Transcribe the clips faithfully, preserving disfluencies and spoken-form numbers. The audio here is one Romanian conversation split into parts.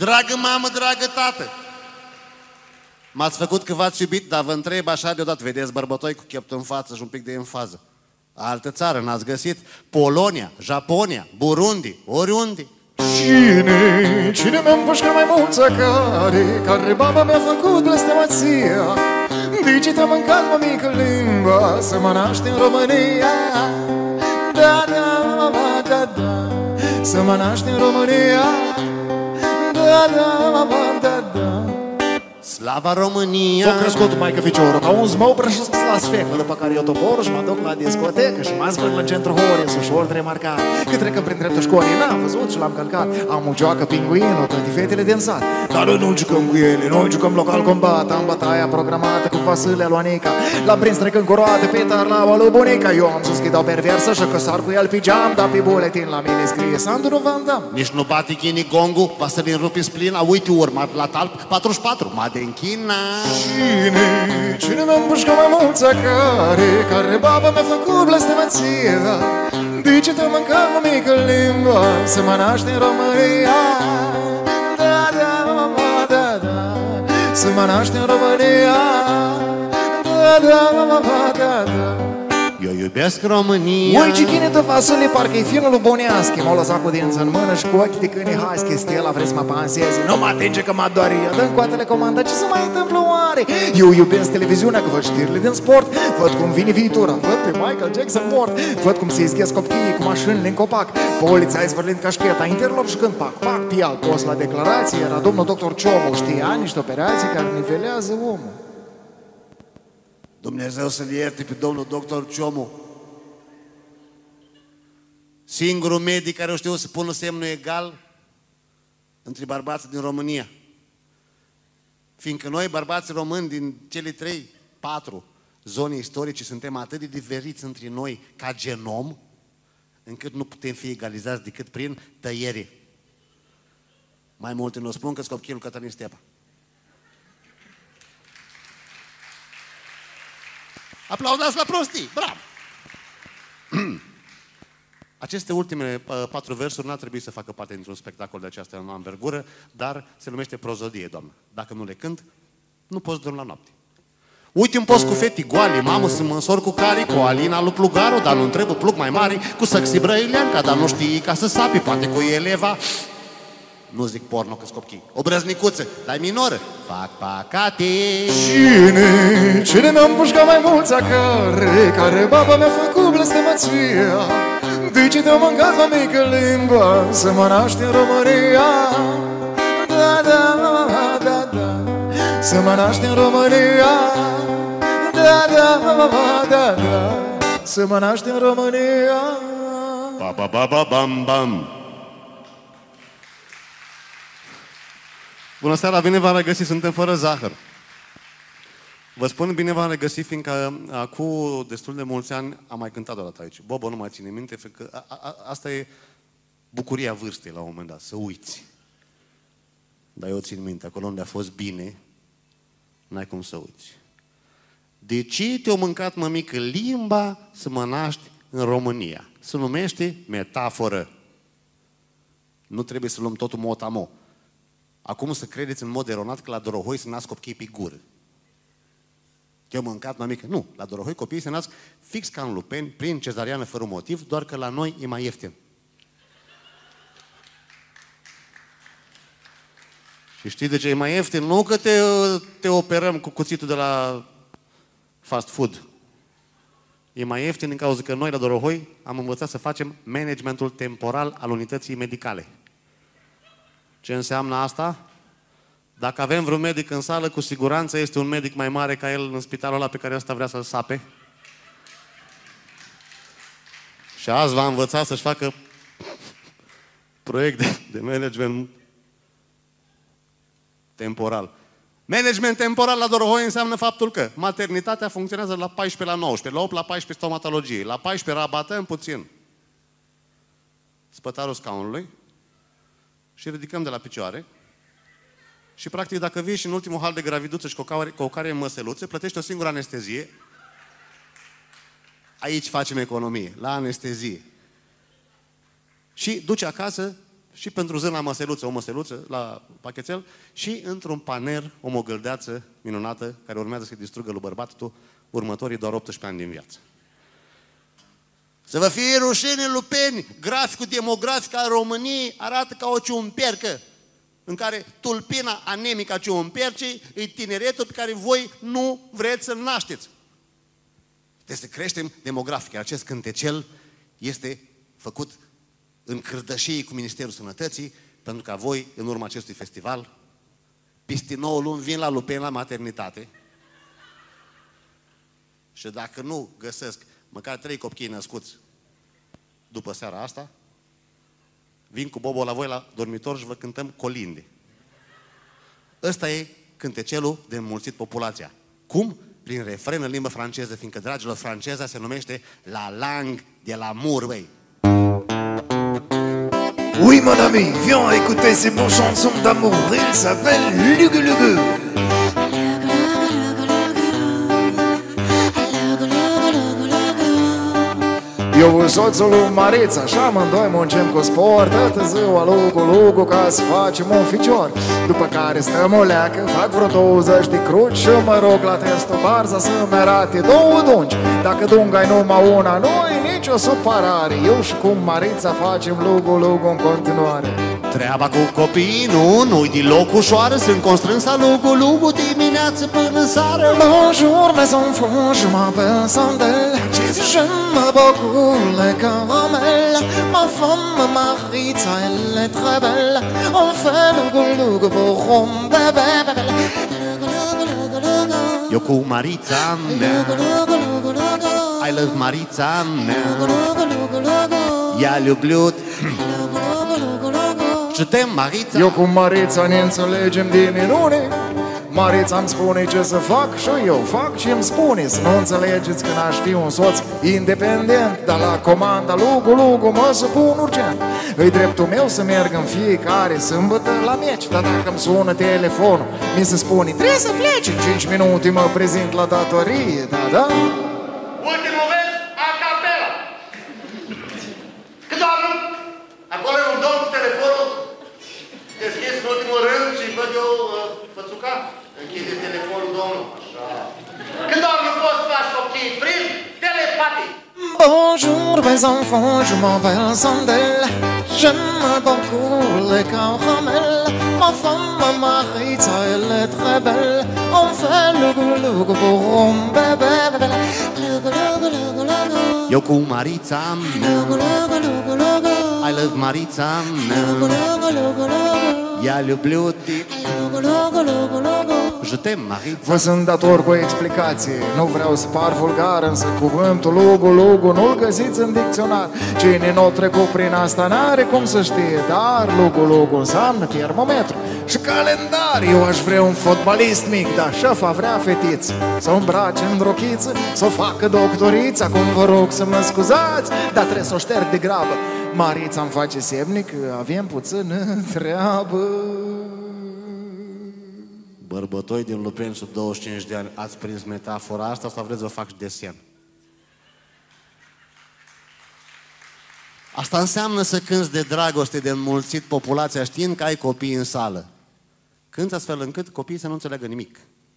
Dragă mamă, dragă tată, m-ați făcut că v-ați iubit, dar vă întreb așa deodată, vedeți bărbătoi cu cheptul în față și un pic de în fază. Altă țară n-ați găsit? Polonia, Japonia, Burundi, oriunde. Cine, cine mi-a împușcat mai mulți care, care baba mi-a făcut blestemația? De ce te-a mâncat, mămică, limba, să mă naști în România? Da, da, da, da, să mă naști în România? Da, da, da, da. Slava România! S-a crescut maică ficiorul ca un zmău prășesc la sfeclă, după care eu topor și mă duc la discotecă și mă zvârl în centru Horis, ușor de remarcat. Că trecăm prin dreptul școlii, n-am văzut și l-am călcat. Am o joacă pinguinul, toate fetele din sat. Dar noi nu jucăm cu ele, noi jucăm local combat. Am bătaia programată cu Vasile Luanica. L-am prins trecând cu roate pe tarlaua lui bunica. Eu am sus că dau perversă și că sar cu el pe geam, dar pe buletin la mine scrie Sandu Van Damme. Nici nu bate chini gongu, Vaselin rupi splina, uite urmat la talp patruzeci și patru, ma de închina. Cine, cine mi-a împușcat mai mulți care, care baba mi-a făcut blestemația? De ce te-a mâncat, mămică, limba, să mă naști în România? Da, da, da, da, să mă naști în România? Da, da, da, da. Eu iubesc România. Ui, ce chine de Vasile, parcă-i finul lui Boneaschi. M-au lăsat cu dinți în mână și cu ochii de câini husky. Stela, vrei să mă panseze? Nu mă atinge că mă doare. Dă-mi coatele comandă, ce se mai întâmplă oare? Eu iubesc televiziunea, că văd știrile din sport. Văd cum vine viitura, văd pe Michael Jackson mort. Văd cum se izghesc copiii cu mașinile în copac. Poliția zvârlind cașcheta, interlop și când pac, pac, pe alt post la declarație. Era domnul doctor Ciomu, știa niște operații care nivelează omul. Dumnezeu să-l ierte pe domnul doctor Ciomu. Singurul medic care o știu să pună semnul egal între bărbații din România. Fiindcă noi, bărbații români, din cele trei, patru zone istorice, suntem atât de diferiți între noi ca genom, încât nu putem fi egalizați decât prin tăiere. Mai multe nu spun că-s copilul Cătălin Stepa. Aplaudați la prostii! Bravo! Aceste ultime patru versuri n-ar trebui să facă parte dintr-un spectacol de această învergură, dar se numește prozodie, doamnă. Dacă nu le cânt, nu poți dormi la noapte. Uite un post cu feti goale, mamă, să mă însor cu cari, cu Alina lui Plugaru, dar nu trebuie plug mai mare, cu săxi Brăileanca, dar nu știi ca să sapi, poate cu eleva. Nu zic porno, că-s copchii. O brăznicuță, dar minoră. Fac pacate. Cine, cine mi-a împușcat mai mulți care, care baba mi-a făcut blestemația? De ce te-a mâncat, mămică, limba, să mă naști în România? Da, da, da, da, da, să mă naști în România? Da, da, da, da, da, să mă naști în România? Ba, ba, ba, ba, bam, bam. Bună seara, bine v-am regăsit, suntem fără zahăr. Vă spun bine v-am regăsit, fiindcă acum destul de mulți ani am mai cântat odată aici. Bobo nu mai ține minte, fiindcă a, a, asta e bucuria vârstei la un moment dat, să uiți. Dar eu țin minte, acolo unde a fost bine, n-ai cum să uiți. De ce te-a mâncat, mămică, limba să mă naști în România? Se numește metaforă. Nu trebuie să luăm totul mot-a-mo. Acum să credeți în mod eronat că la Dorohoi se nasc copii pe gură. Te-au mâncat, mămică? Nu. La Dorohoi copiii se nasc fix ca în Lupeni, prin cezariană fără motiv, doar că la noi e mai ieftin. Și știi de ce e mai ieftin? Nu că te, te operăm cu cuțitul de la fast food. E mai ieftin din cauza că noi la Dorohoi am învățat să facem managementul temporal al unității medicale. Ce înseamnă asta? Dacă avem vreun medic în sală, cu siguranță este un medic mai mare ca el în spitalul ăla pe care ăsta vrea să-l sape. Și azi va învăța să-și facă proiect de, de management temporal. Management temporal la Dorohoi înseamnă faptul că maternitatea funcționează la paisprezece la nouăsprezece, la opt la paisprezece stomatologie, la paisprezece rabatăm puțin spătarul scaunului și ridicăm de la picioare și practic dacă vii și în ultimul hal de graviduță și cu o care, cu o care în măseluțe, plătești o singură anestezie. Aici facem economie, la anestezie. Și duci acasă și pentru zâna măseluță, o măseluță la pachetel și într-un paner o mogăldeață minunată care urmează să-i distrugă lui bărbatul următorii doar optsprezece ani din viață. Să vă fie rușine, lupeni, graficul demografic al României arată ca o ciumpercă în care tulpina anemică a ciumpercei e tineretul pe care voi nu vreți să-l nașteți. Trebuie să creștem demografic. Acest cântecel este făcut în cârdășie cu Ministerul Sănătății, pentru ca voi, în urma acestui festival, peste nouă luni vin la Lupeni la maternitate și dacă nu găsesc măcar trei copii născuți după seara asta, vin cu Bobo la voi la dormitor și vă cântăm colinde. Ăsta e cântecelul de înmulțit populația. Cum? Prin refren în limbă franceză, fiindcă, dragilor, franceza se numește la langue de l'amour, băi. Oui, mon ami, viens écouter ces beaux chansons d'amour. Il s'appelle Lugu Lugu. Eu cu soțul lui Marița și amândoi muncim cu sport toată ziua lugu lugu ca să facem un ficior. După care stăm o leacă, fac vreo douăzeci de cruci și mă rog la testul barza să-mi arate două dungi. Dacă dunga-i numai una, nu-i nicio supărare. Eu și cu Marița facem lugu lugu în continuare. Treaba cu copiii nu, nu-i deloc ușoară. Sunt constrâns la lugu lugu dimineață până în seară. Bonjour mes enfants, je m'appelle Sandel. Je me beaucoup les caramels. Ma femme Maritza, elle est très belle. On fait lugu lugu pour un bébé. Eu cu Marița mea, I love Marița mea, ea люблю. Je t'aime, Marița. Eu cu Marița ne înțelegem de minune. Marița îmi spune ce să fac și eu fac ce îmi spune. Să nu înțelegeți că n-aș fi un soț independent, dar la comanda lugu lugu mă supun urgent. Îi dreptul meu să merg în fiecare sâmbătă la meci. Dar dacă îmi sună telefonul, mi se spune trebuie să pleci. În cinci minute mă prezint la datorie, da, da? Ultimul vers, a capela. Cât doamnă? Acolo e un domn cu telefonul deschis în ultimul rând și văd eu uh, fățuca. Închideți telefonul, domnul. Așa. Cât doamnă poți să faci copii prin telepatii? Bonjour mes enfants, je m'appelle Sandel. J'aime beaucoup les caramels. Ma femme Maritza, elle est très belle. On fait lugu lugu pour un bébé. Lugu lugu lugu lugu. Eu cu Marița mea, I love Marița mea, ea люблю. Je t'aime, Marița. Vă sunt dator cu o explicație. Nu vreau să par vulgar, însă cuvântul lugu lugu nu-l găsiți în dicționar. Cine n-o trecut prin asta n-are cum să știe. Dar lugu lugu înseamnă termometru și calendar. Eu aș vrea un fotbalist mic, dar șefa vrea fetiță. Să o îmbrace în rochiță, să o facă doctoriță. Acum vă rog să mă scuzați, dar trebuie să o șterg de grabă. Marița îmi face semne că avem puțină treabă. Bărbătoi din Lupeni sub douăzeci și cinci de ani, ați prins metafora asta sau vreți să vă fac desen? Asta înseamnă să cânți de dragoste, de înmulțit populația, știind că ai copii în sală. Cânți astfel încât copiii să nu înțeleagă nimic.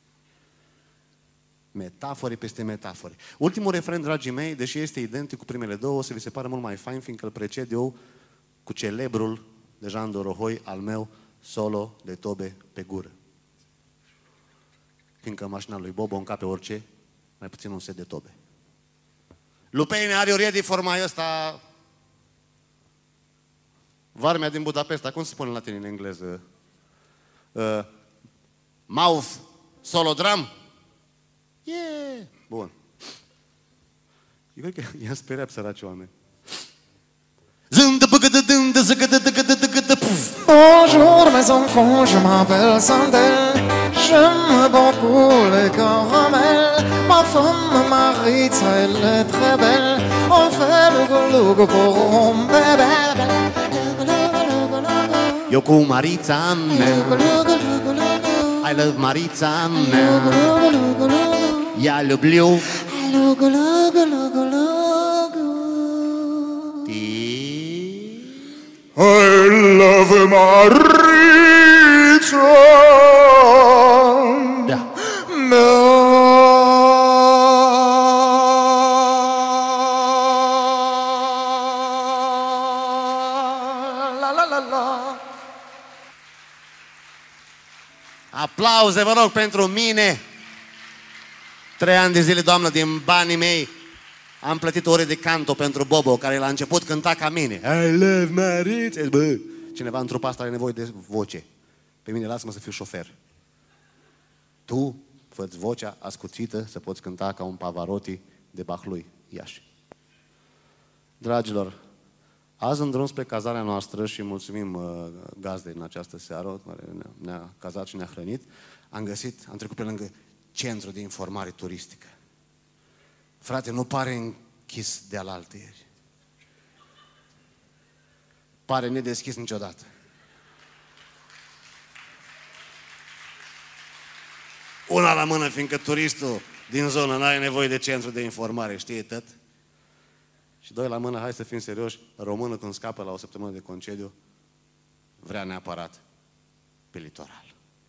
Metafore peste metafore. Ultimul refren, dragii mei, deși este identic cu primele două, o să vi se pare mult mai fain, fiindcă îl preced eu cu celebrul de Jean Dorohoi al meu, Solo de tobe pe gură. Fiindcă mașina lui Bobo încape orice, mai puțin un set de tobe. Lupeni are o ready for mai ăsta. Varmea din Budapesta, cum se spune la tine în engleză? Uh, mouth solodram? Yeah! Bun. Eu cred că i-am speriat săraci oameni. Bonjour mes enfants, je m'appelle Sandel. J'aime beaucoup les caramels. Ma femme Maritza, elle est très belle. On fait lugu lugu pour un bébé. Eu cu Marița mea, I love Marița mea, ea люблю. Lugu lugu lugu lugu. I love Marița. Da. La la la la. Aplauze, vă rog, pentru mine. Trei ani de zile, doamnă, din banii mei am plătit ore de canto pentru Bobo, care la început cânta ca mine. I love Marița. Bă, cineva în trupa asta are nevoie de voce. Pe mine lasă-mă să fiu șofer. Tu fă-ți vocea ascuțită să poți cânta ca un Pavarotti de Bahlui, Iași. Dragilor, azi în drum spre cazarea noastră și mulțumim uh, gazdei în această seară, care ne-a, ne-a cazat și ne-a hrănit, am găsit, am trecut pe lângă centru de informare turistică. Frate, nu pare închis de alaltăieri. Pare nedeschis niciodată. Una la mână, fiindcă turistul din zonă n-are nevoie de centru de informare, știe tot. Și doi la mână, hai să fim serioși, românul când scapă la o săptămână de concediu, vrea neapărat pe litoral.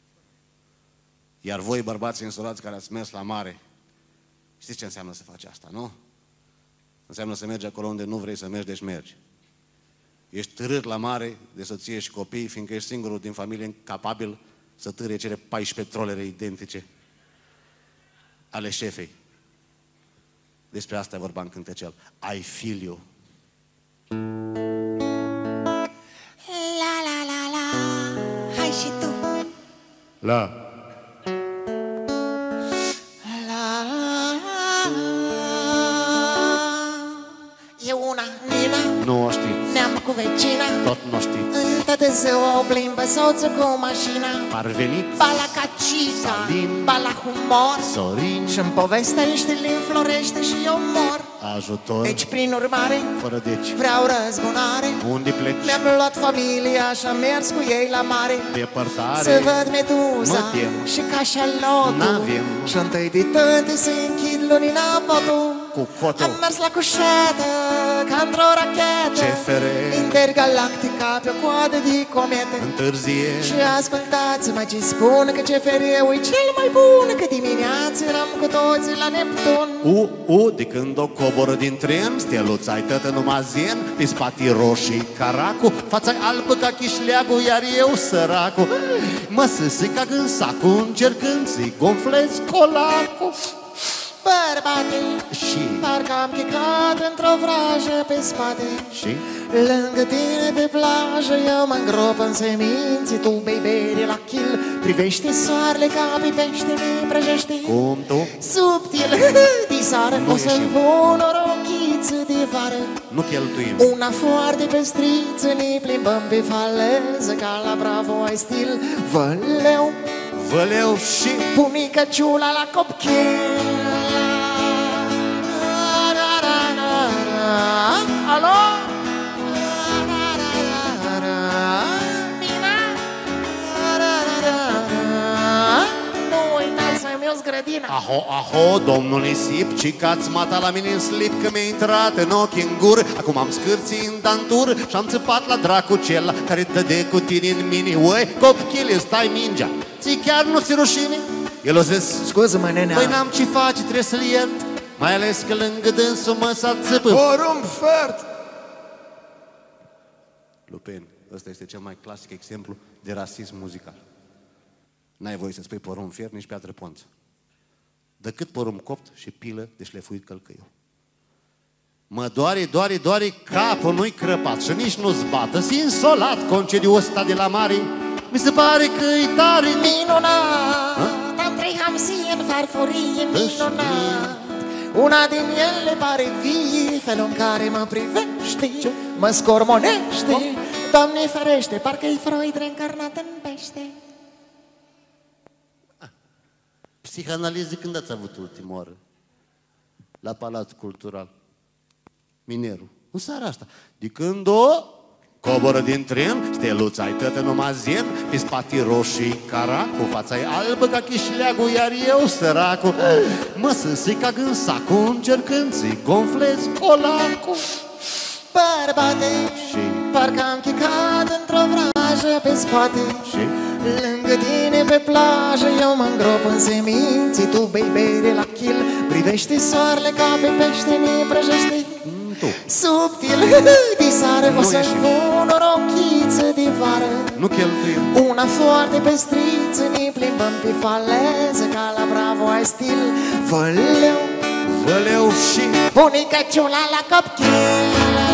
Iar voi, bărbații însurați care ați mers la mare, știți ce înseamnă să faci asta, nu? Înseamnă să mergi acolo unde nu vrei să mergi, deci mergi. Ești târât la mare de soție și copii, fiindcă ești singurul din familie capabil să târie cele paisprezece trolere identice ale șefei. Despre asta e vorba în cântecel. I feel you. La la la la, hai și tu. La. La la la. E una Nina, Nu o știți. neam cu vecina. Tot nu o știți. Toată ziua o plimbă soțul cu mașina. Parvenit. Ba la cacica, Salin. ba la humor. Sorin. Și-mi povestește, îl înflorește și eu mor. Ajutor. Deci prin urmare Fără deci. vreau răzbunare. Unde pleci? Mi-am luat familia și am mers cu ei la mare. Depărtare. Să văd meduza Mă tem. și cașalotul. N-avem. Și întâi de toate să închid lunina botul. Cu cotul. Am mers la cușetă ca într-o rachetă. Ce fere. Intergalactica pe o coadă de cometă. Întârzie. Și ascultați-mă ce spun, că ce feriu e cel mai bun. Că dimineața eram cu toții la Neptun. U, u, de când o coboră din tren, steluța-i tătă numai zen, pe spatii roșii caracu, fața-i albă ca chișleagul, iar eu săracu mă sâsâi ca în sacu, încercând să-i gonflez colacul. Bărbate, Și, parcă am chicat într-o vrajă pe spate. și, Lângă tine pe plajă eu mă îngrop în semințe. Tu bei bere la chil, privește soarele ca pe pește, mi prăjește cum tu? subtil de sară. Nu O să-mi ieșim. pun o rochiță de vară, Nu cheltuim. una foarte pestriță. Ne plimbăm pe faleză ca la Bravo ai stil. Văleu, Văleu și bunica ciula la copchel. Alo? Nina? Nu uitați să-mi ios grădina. Aho, aho, domnul nisip, ci că-ați mata la mine în slip, că mi-a intrat în ochi în gur. Acum am scârții în dantur și-am țăpat la dracu cel care dăde cu tine în mini. Uai, copchile, stai mingea, ți chiar nu ți rușine? El o zis, Scuză-mă, nenea. păi n-am ce face, trebuie să-l iert, mai ales că lângă dânsul mă s-a țăpă. Porumb fert. Lupen, ăsta este cel mai clasic exemplu de rasism muzical. N-ai voie să spui porumb fiert, nici piatră ponță. Decât porumb copt și pilă de șlefuit călcăiu. Mă doare, doare, doare, capul nu-i crăpat și nici nu-ți bată. S-i insolat concediul ăsta de la mare. Mi se pare că-i tare. Minunat, am trei hamsi în farfurie, minunat. Una din ele pare vie, felul în care mă privește, mă scormonește. Doamne ferește, parcă-i Freud reîncarnat în pește. Psihanaliză când ați avut ultima oară? La Palatul Cultural. Minerul. În seara asta. De când o coboră din tren, steluța-i tătă numai zen, pe spatii roșii caracu, fața-i albă ca chișleagul, iar eu săracu mă sâsâi ca în sacu, încercând să-i gonflez colacul. Bărbate, Și parcă am chicat într-o vrajă pe spate. Și? Lângă tine pe plajă eu mă îngrop în seminții. Tu bei bere la kill, privești soarele ca pe pește, ne prăjește Tu. subtil. Disară o să-mi pun o rochiță de vară, Nu cheltuim. una foarte pestriță, ne plimbăm pe faleză ca la Bravo ai stil. Văleu, Văleu și... bunica ciula la copchil.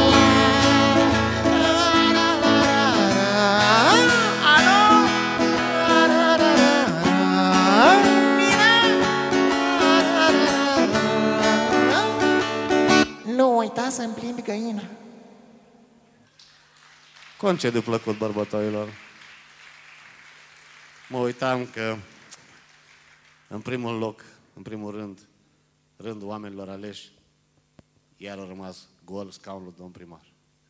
Nu uita să-mi plimbi găina. Concediu plăcut, bărbătorilor. Mă uitam că, în primul loc, în primul rând, rândul oamenilor aleși, iar a rămas gol scaunul domn primar.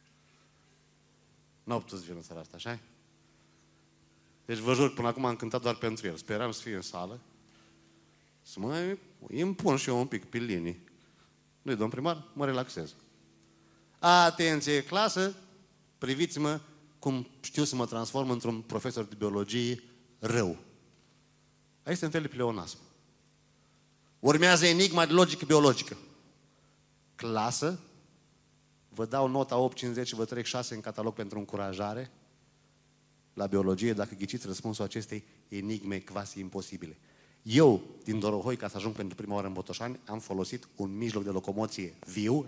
N-au putut să vină seara asta, așa? Deci vă jur, până acum am cântat doar pentru el. Speram să fie în sală, să mă impun și eu un pic pe linii. Nu-i domn primar, mă relaxez. Atenție, clasă, priviți-mă cum știu să mă transform într-un profesor de biologie rău. Aici este un fel de pleonasm. Urmează enigma de logică biologică. Clasă, vă dau nota opt cincizeci și vă trec șase în catalog pentru încurajare la biologie dacă ghiciți răspunsul acestei enigme quasi imposibile. Eu, din Dorohoi, ca să ajung pentru prima oară în Botoșani, am folosit un mijloc de locomoție viu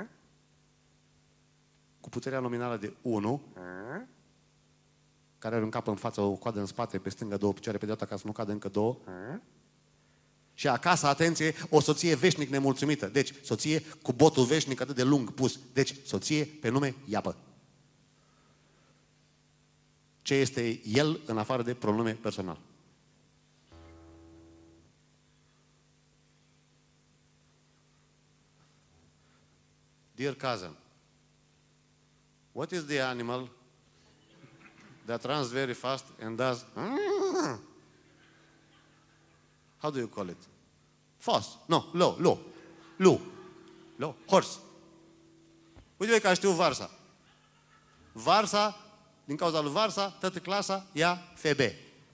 cu puterea nominală de unu, care are un cap în față, o coadă în spate, pe stânga două picioare, pe dreapta ca să nu cadă încă două. Și acasă, atenție, o soție veșnic nemulțumită. Deci, soție cu botul veșnic atât de lung pus. Deci, soție pe nume Iapă. Ce este el în afară de pronume personal? Dear cousin, what is the animal that runs very fast and does... How do you call it? Fast. No, low, low. Low. Low. Horse. Uite că știu Varsa. Varsa, din cauza lui Varsa, toată clasa ia F B.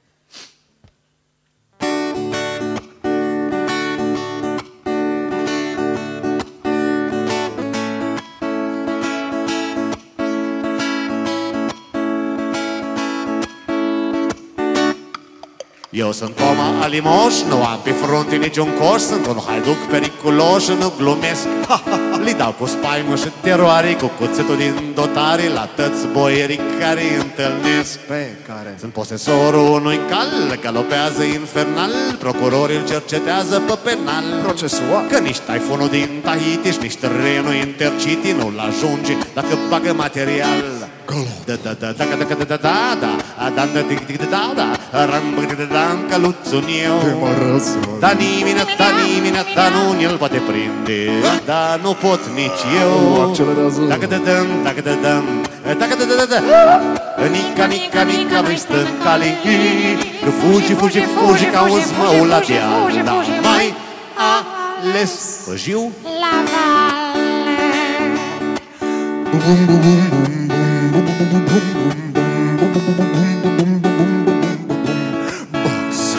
Eu sunt Toma Alimoș, nu am pe frunte niciun coș, sunt un haiduc periculos, nu glumesc. Li dau cu spaimă și teroare, cu cuțitul din dotare, la tăți boierii care îi întâlnesc. Pe care? Sunt posesorul unui cal, galopează infernal, procurorii îl cercetează pe penal. Procesual. Că nici taifunul din Tahiti și nici terenul Intercity nu-l ajunge dacă bagă material. Da da da da da da da da da da da da da da ram da da caluțul eu. Da nimeni, da nimeni, da nu el poate prinde, da nu pot nici eu. Dacă da dăm, dacă da dăm, dacă da da da da. Nica, nica, nica, nu-i stă în cale, că fugi, fugi, fugi ca un zmău la deal. Da mai ales păjiu La vale. Bum bum bum bum bum bum bum bum bum bum bum bum. Boss.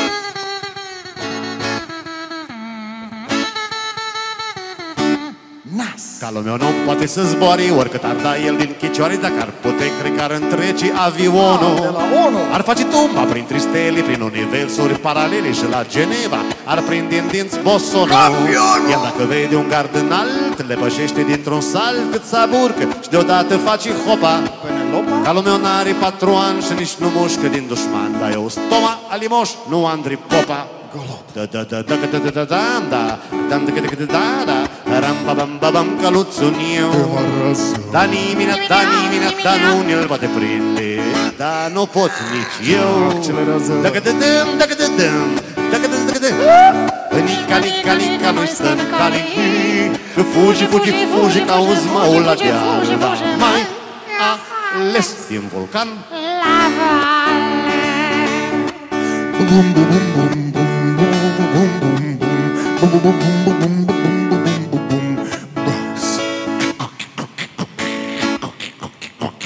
Nas. Calul meu nu poate să zboare, oricât ar da el din chicioare. Dacă ar putea, cred că ar întrece avionul. De la ONU. Ar face tumba printre stele, prin universuri paralele și la Geneva ar prinde în dinți bosonul. Iar dacă vede un gard înalt, le pășește dintr-un salt cât s-a burcă și deodată face hopa. Calul meu n-are patru ani și nici nu mușcă din dușman, dar eu Toma Alimoș, nu Andrei Popa. Da da da da da da da da da da da da da da ram ba bam ba bam caluțul eu. Da nimeni, da nimeni, da nu ne-l poate prinde, da nu pot nici eu. Dacă te dăm, dacă te dăm, dacă te dacă te Nica, nica, nica, nu-i stă în cale, că fugi, fugi, fugi ca un zmău la deal. Da mai ales din vulcan La vale. Bum bum bum bum bum bum bum bum bum bum bum bum bum bum bum bum. Boss.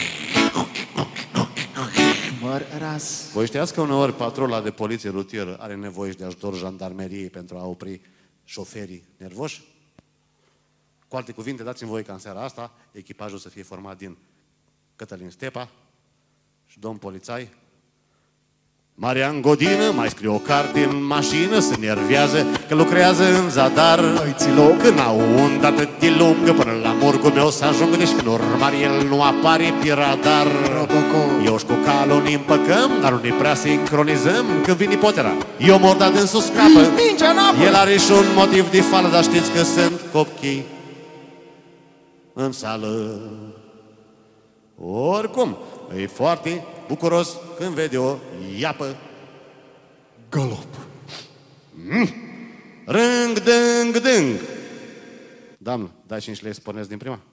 Voi știați că uneori patrola de poliție rutieră are nevoie și de ajutor jandarmeriei pentru a opri șoferii nervoși? Cu alte cuvinte, dați-mi voie ca în seara asta echipajul să fie format din Cătălin Stepa și domn polițai Marian Godină, mai scrie o carte în mașină, se nervează că lucrează în zadar. Când au unda atât de lungă până la morgul meu să ajungă, deci prin urmare el nu apare pe radar. Eu și cu calul ne împăcăm, dar nu ne prea sincronizăm. Când vine ipotera, eu mor, dar dânsul scapă. El are și un motiv de fală, dar știți că sunt copii în sală. Oricum, e foarte bucuros când vede o iapă galop. Mm. Râng, dâng, dâng. Doamnă, dai cinci lei să pornesc din prima?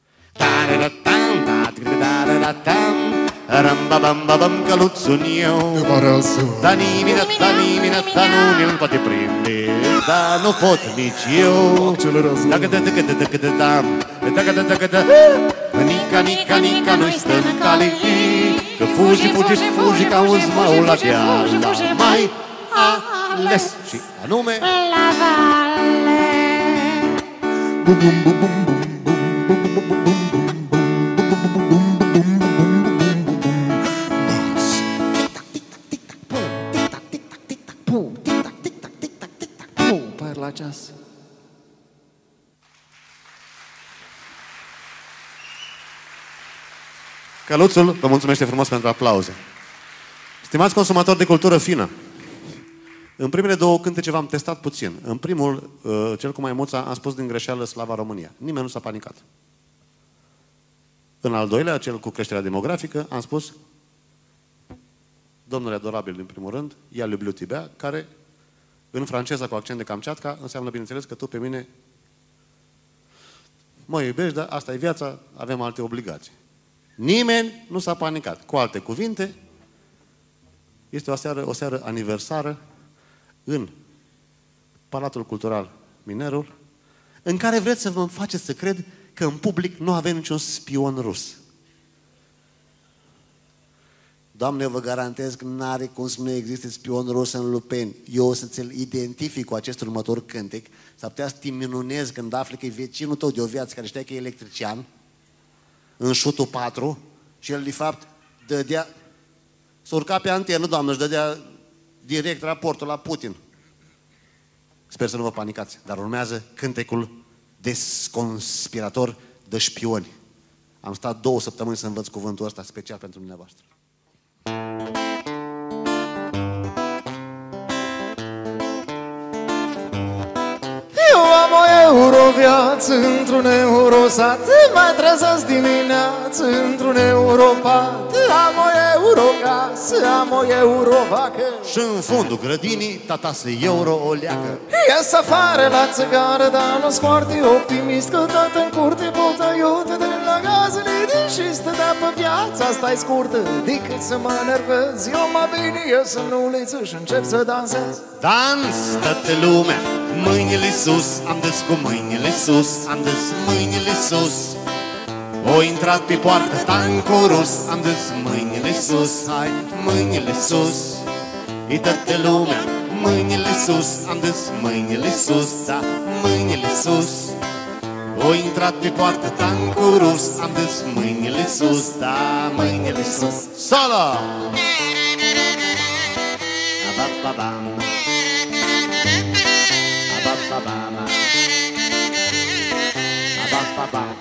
Rambabambabam, căluțul eu. Da nimeni, da nimeni, da nu mi-l poate prinde. Da nu pot nici eu. Dacă te dacă te dacă te dam, dacă te dacă te Nica, nica, nica, nu-i stă în cale. Că fugi, fugi, fugi ca un zmău la deal. Mai ales și anume la vale. Bum bum bum bum bum bum bum bum la ceas. Căluțul vă mulțumește frumos pentru aplauze. Stimați consumatori de cultură fină, în primele două cântece v-am testat puțin. În primul, cel cu maimuța, am spus din greșeală Slava România. Nimeni nu s-a panicat. În al doilea, cel cu creșterea demografică, am spus domnule adorabil, din primul rând, ia le Tibea, care în franceza cu accent de Kamchatka înseamnă, bineînțeles, că tu pe mine mă iubești, dar asta e viața, avem alte obligații. Nimeni nu s-a panicat. Cu alte cuvinte, este o seară, o seară aniversară în Palatul Cultural Minerul, în care vreți să vă faceți să cred că în public nu avem niciun spion rus. Doamne, eu vă garantez că nu are cum să nu existe spion rus în Lupeni. Eu o să ți-l identific cu acest următor cântec. S-ar putea să te minunezi când afli că e vecinul tău de o viață care știa că e electrician în șutul patru și el, de fapt, dădea, s-a urcat pe antenă, doamnă, și dădea direct raportul la Putin. Sper să nu vă panicați, dar urmează cântecul desconspirator de șpioni. Am stat două săptămâni să învăț cuvântul ăsta special pentru dumneavoastră. Eu am o euroviață într-un eurosat. Mai trezesc dimineață într-un europat. Am o eurocasă, am o eurovacă. Și în fundul grădinii, tata se euro o leacă. Ies afară la țigară, dar nu-s foarte optimist, că tot în curte pot iute de la gazele de șistă. Dar pe viața asta-i scurtă, decât să mă nervez. Eu mai bine ies în uliță și încep să dansez. Dans, toată lumea, mâinile sus. Am dus cu mâinile sus, am dus mâinile sus. O intrat pe poartă tancul rus. Am dus mâinile sus, hai, mâinile sus. E toată lumea, mâinile sus. Am dus mâinile sus, da, mâinile sus. O intrat pe poartă tancul rus. Am dus mâinile sus, da, mâinile sus. Solo! Ba-ba-bam. Ba-ba-bam. Ba-ba-bam.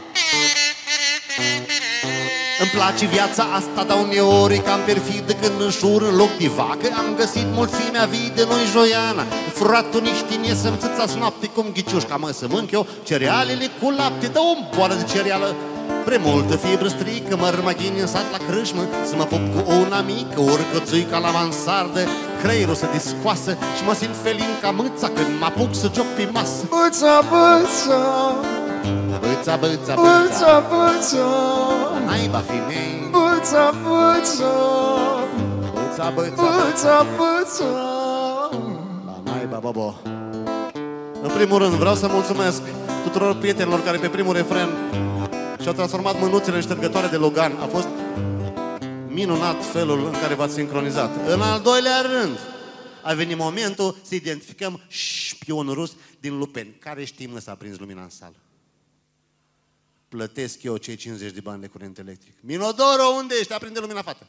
Îmi place viața asta, dar uneori cam perfidă când înșur în loc de vacă. Am găsit mulțimea vii de noi joiana, furatul niște să-mi țâțați noapte cum ghiciușca. Mă să mânc eu cerealele cu lapte, dă o boală de cereală. Pre multă fibră strică, mărmăghini în sat la crâșmă. Să mă pup cu una mică, urcă țuica la mansardă. Creierul se discoasă și mă simt felin ca mâța când mă apuc să joc pe masă. Băța, băța, Băța, băța, băța, băța, naiba femei. Băța, băța, Băța, băța, băța, băța. la naiba, bobo. În primul rând vreau să mulțumesc tuturor prietenilor care pe primul refren și-au transformat mânuțele în ștergătoare de Logan. A fost minunat felul în care v-ați sincronizat. În al doilea rând, a venit momentul să identificăm șpionul rus din Lupeni. Care știm ăsta a prins lumina în sală? Plătesc eu cei cincizeci de bani de curent electric. Minodoro, unde ești? Aprinde lumina, fată.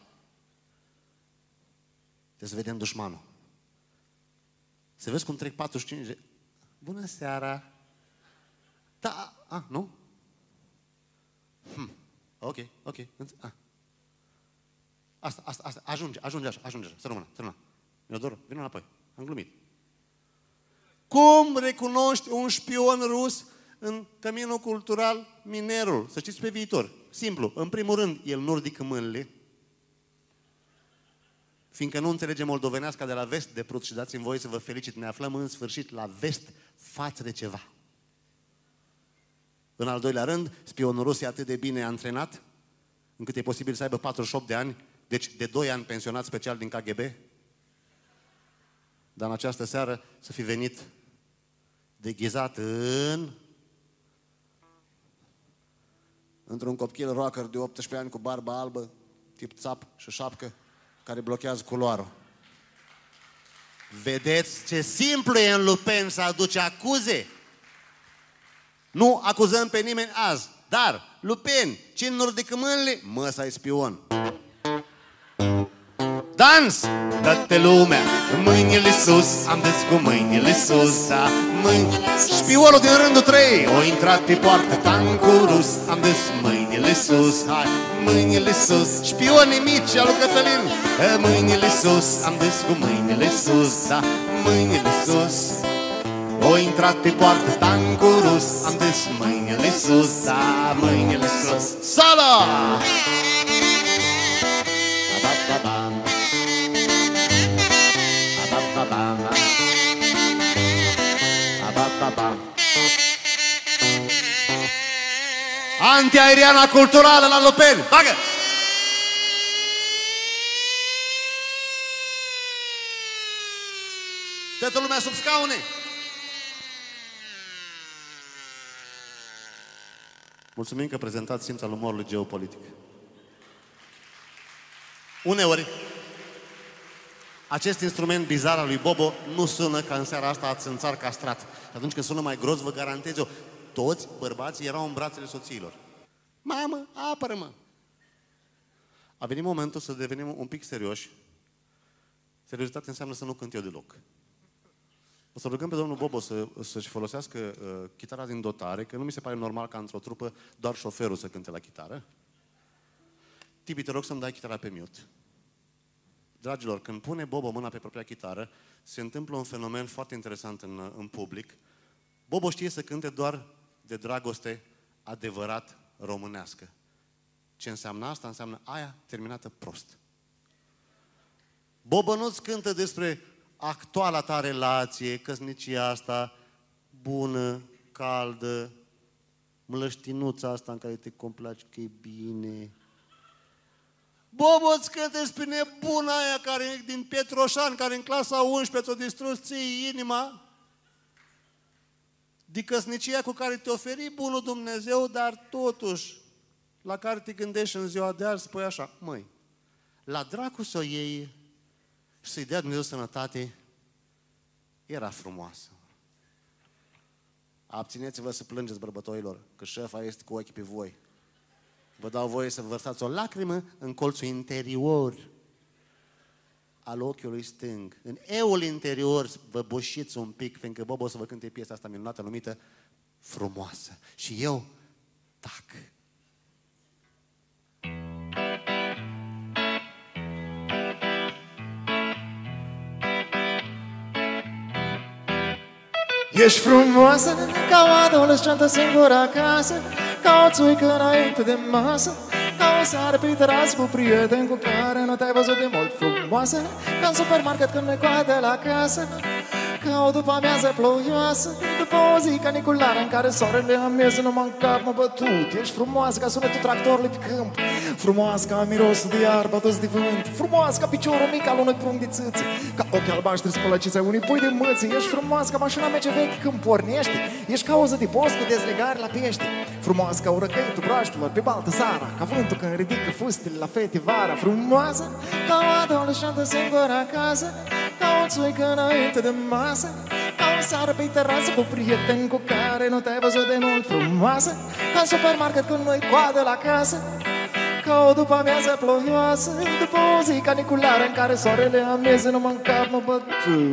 Trebuie să vedem dușmanul. Să vezi cum trec patruzeci și cinci de... Bună seara! Da, a, nu? Hm. Ok, ok. A. Asta, asta, asta, ajunge, ajunge așa, ajunge așa, să rămână, să rămână. Minodoro, vină înapoi, am glumit. Cum recunoști un șpion rus în căminul cultural Minerul? Să știți pe viitor. Simplu, în primul rând, el nu ridică mâinile, fiindcă nu înțelege moldoveneasca de la vest de Prut și dați-mi voie să vă felicit, ne aflăm în sfârșit la vest față de ceva. În al doilea rând, spionul rus e atât de bine antrenat, încât e posibil să aibă patruzeci și opt de ani, deci de doi ani pensionat special din K G B, dar în această seară să fi venit deghizat în... într-un copil rocker de optsprezece ani cu barbă albă, tip țap și șapcă, care blochează culoarul. Vedeți ce simplu e în Lupeni să aduce acuze? Nu acuzăm pe nimeni azi, dar Lupeni, cine nu ridică mâinile? Mă, să ai spion. Dans! Dă-te lumea, mâinile sus, am des cu mâinile sus, da, mâinile sus. Spionul din rândul trei, o intrat pe poartă tancul rus, am des mâinile sus, hai, mâinile sus. Spionii mici al lui Cătălin, mâinile sus, am des cu mâinile sus, da, mâinile sus. O intrat pe poartă tancul rus, am des mâinile sus, da, mâinile sus. Sala! Antiaeriana culturală la Lupeni. Bagă! Toată lumea sub scaune. Mulțumim că prezentați simțul umorului geopolitic. Uneori, acest instrument bizar al lui Bobo nu sună ca în seara asta a țânțar castrat. Atunci când sună mai gros, vă garantez eu, toți bărbații erau în brațele soțiilor. Mamă, apără-mă! A venit momentul să devenim un pic serioși. Seriozitate înseamnă să nu cânt eu deloc. O să rugăm pe domnul Bobo să, să-și folosească uh, chitara din dotare, că nu mi se pare normal ca într-o trupă doar șoferul să cânte la chitară. Tibi, te rog să-mi dai chitara pe mute. Dragilor, când pune Bobo mâna pe propria chitară, se întâmplă un fenomen foarte interesant în, în public. Bobo știe să cânte doar de dragoste adevărat românească. Ce înseamnă asta? Înseamnă aia terminată prost. Bobo nu-ți cântă despre actuala ta relație, căsnicia asta bună, caldă, mlăștinuța asta în care te complaci că e bine. Bobo îți cântă despre nebuna aia care, din Petroșan, care în clasa a unsprezecea ți-o distrus ție inima, de căsnicia cu care te oferi bunul Dumnezeu, dar totuși la care te gândești în ziua de azi, spui așa, măi, la dracu să o iei și să-i dea Dumnezeu sănătate, era frumoasă. Abțineți-vă să plângeți, bărbătoilor, că șefa este cu ochii pe voi. Vă dau voie să vărsați o lacrimă în colțul interior al ochiului stâng. În eul interior vă boșiți un pic, fiindcă Bobo o să vă cânte piesa asta minunată numită Frumoasă. Și eu tac. Ești frumoasă ca o adolescentă singură acasă, ca o țuică înainte de masă, ca o seară pe terasă cu prieteni cu care nu te-ai văzut de mult. Frumoasă ca în supermarket când ne coadă la casă, ca o după-amiază ploioasă, după o zi caniculară în care soarele amieză numai în cap mă bătut. Ești frumoasă ca sunetul tractorului pe câmp, frumoasă ca mirosul de iarbă dus de vânt, frumoasă ca piciorul mic al unui prunc de țâță, ca ochii albaștri spălăciți ai unui pui de mâță. Ești frumoasă ca mașina mea ce veche când pornește, ești ca o zi de post cu dezlegare la pește, Frumoasă ca urăcăitul broaștelor pe baltă sara, ca vântul când ridică fustele la fete vara. Frumoasă ca o adolescentă singură acasă, ca o țuică înainte de masă, ca o seară pe terasă cu prieteni cu care nu te-ai văzut de mult. Frumoasă ca în supermarket când nu-i coadă la casă, ca o după amiază ploioasă, după o zi caniculară în care soarele amieze nu mă încap, mă băt.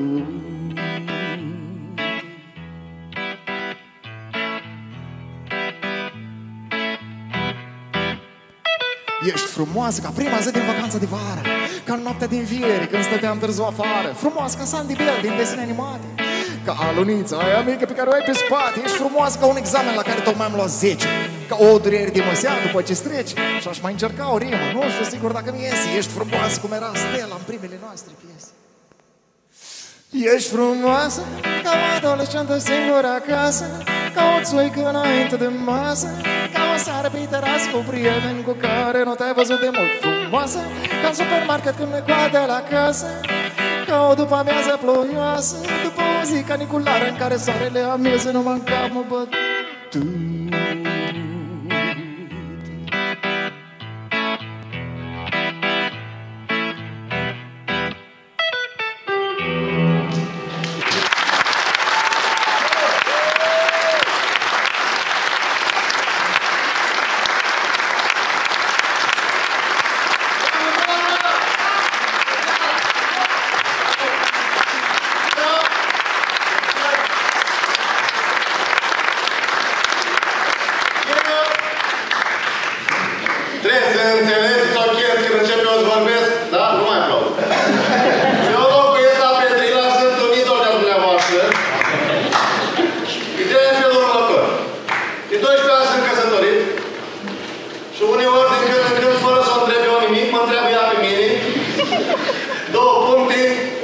Ești frumoasă ca prima zi din vacanța de vară, ca în noaptea din vieri când stăteam târziu afară. Frumoasă ca Sandy Bell din desene animate, ca alunița aia mică pe care o ai pe spate. Ești frumoasă ca un examen la care tocmai am luat zece, ca o durere de măsea după ce streci. Și aș mai încerca o rimă, nu știu sigur dacă mi iese. Ești frumoasă cum era Stella în primele noastre piese. Ești frumoasă ca o adolescentă singură acasă, ca o țuică înainte de masă, ca o seară pe terasă cu prieteni cu care nu te-ai văzut de mult. Frumoasă ca în supermarket când ne coadă la casă, ca o după amiază ploioasă, după o zi caniculară în care soarele amieze nu mă încap, mă băt. Trebuie să înțelegi sau chiar când începe eu să vorbesc, da? Nu mai aplaud. Eu locuiesc la Petrila, sunt un idol de-al dumneavoastră. Ideea e în felul următor. De doisprezece ani sunt căsătorit și uneori din când în când, fără să o întreb eu nimic, mă întreabă ea pe mine. Două puncte.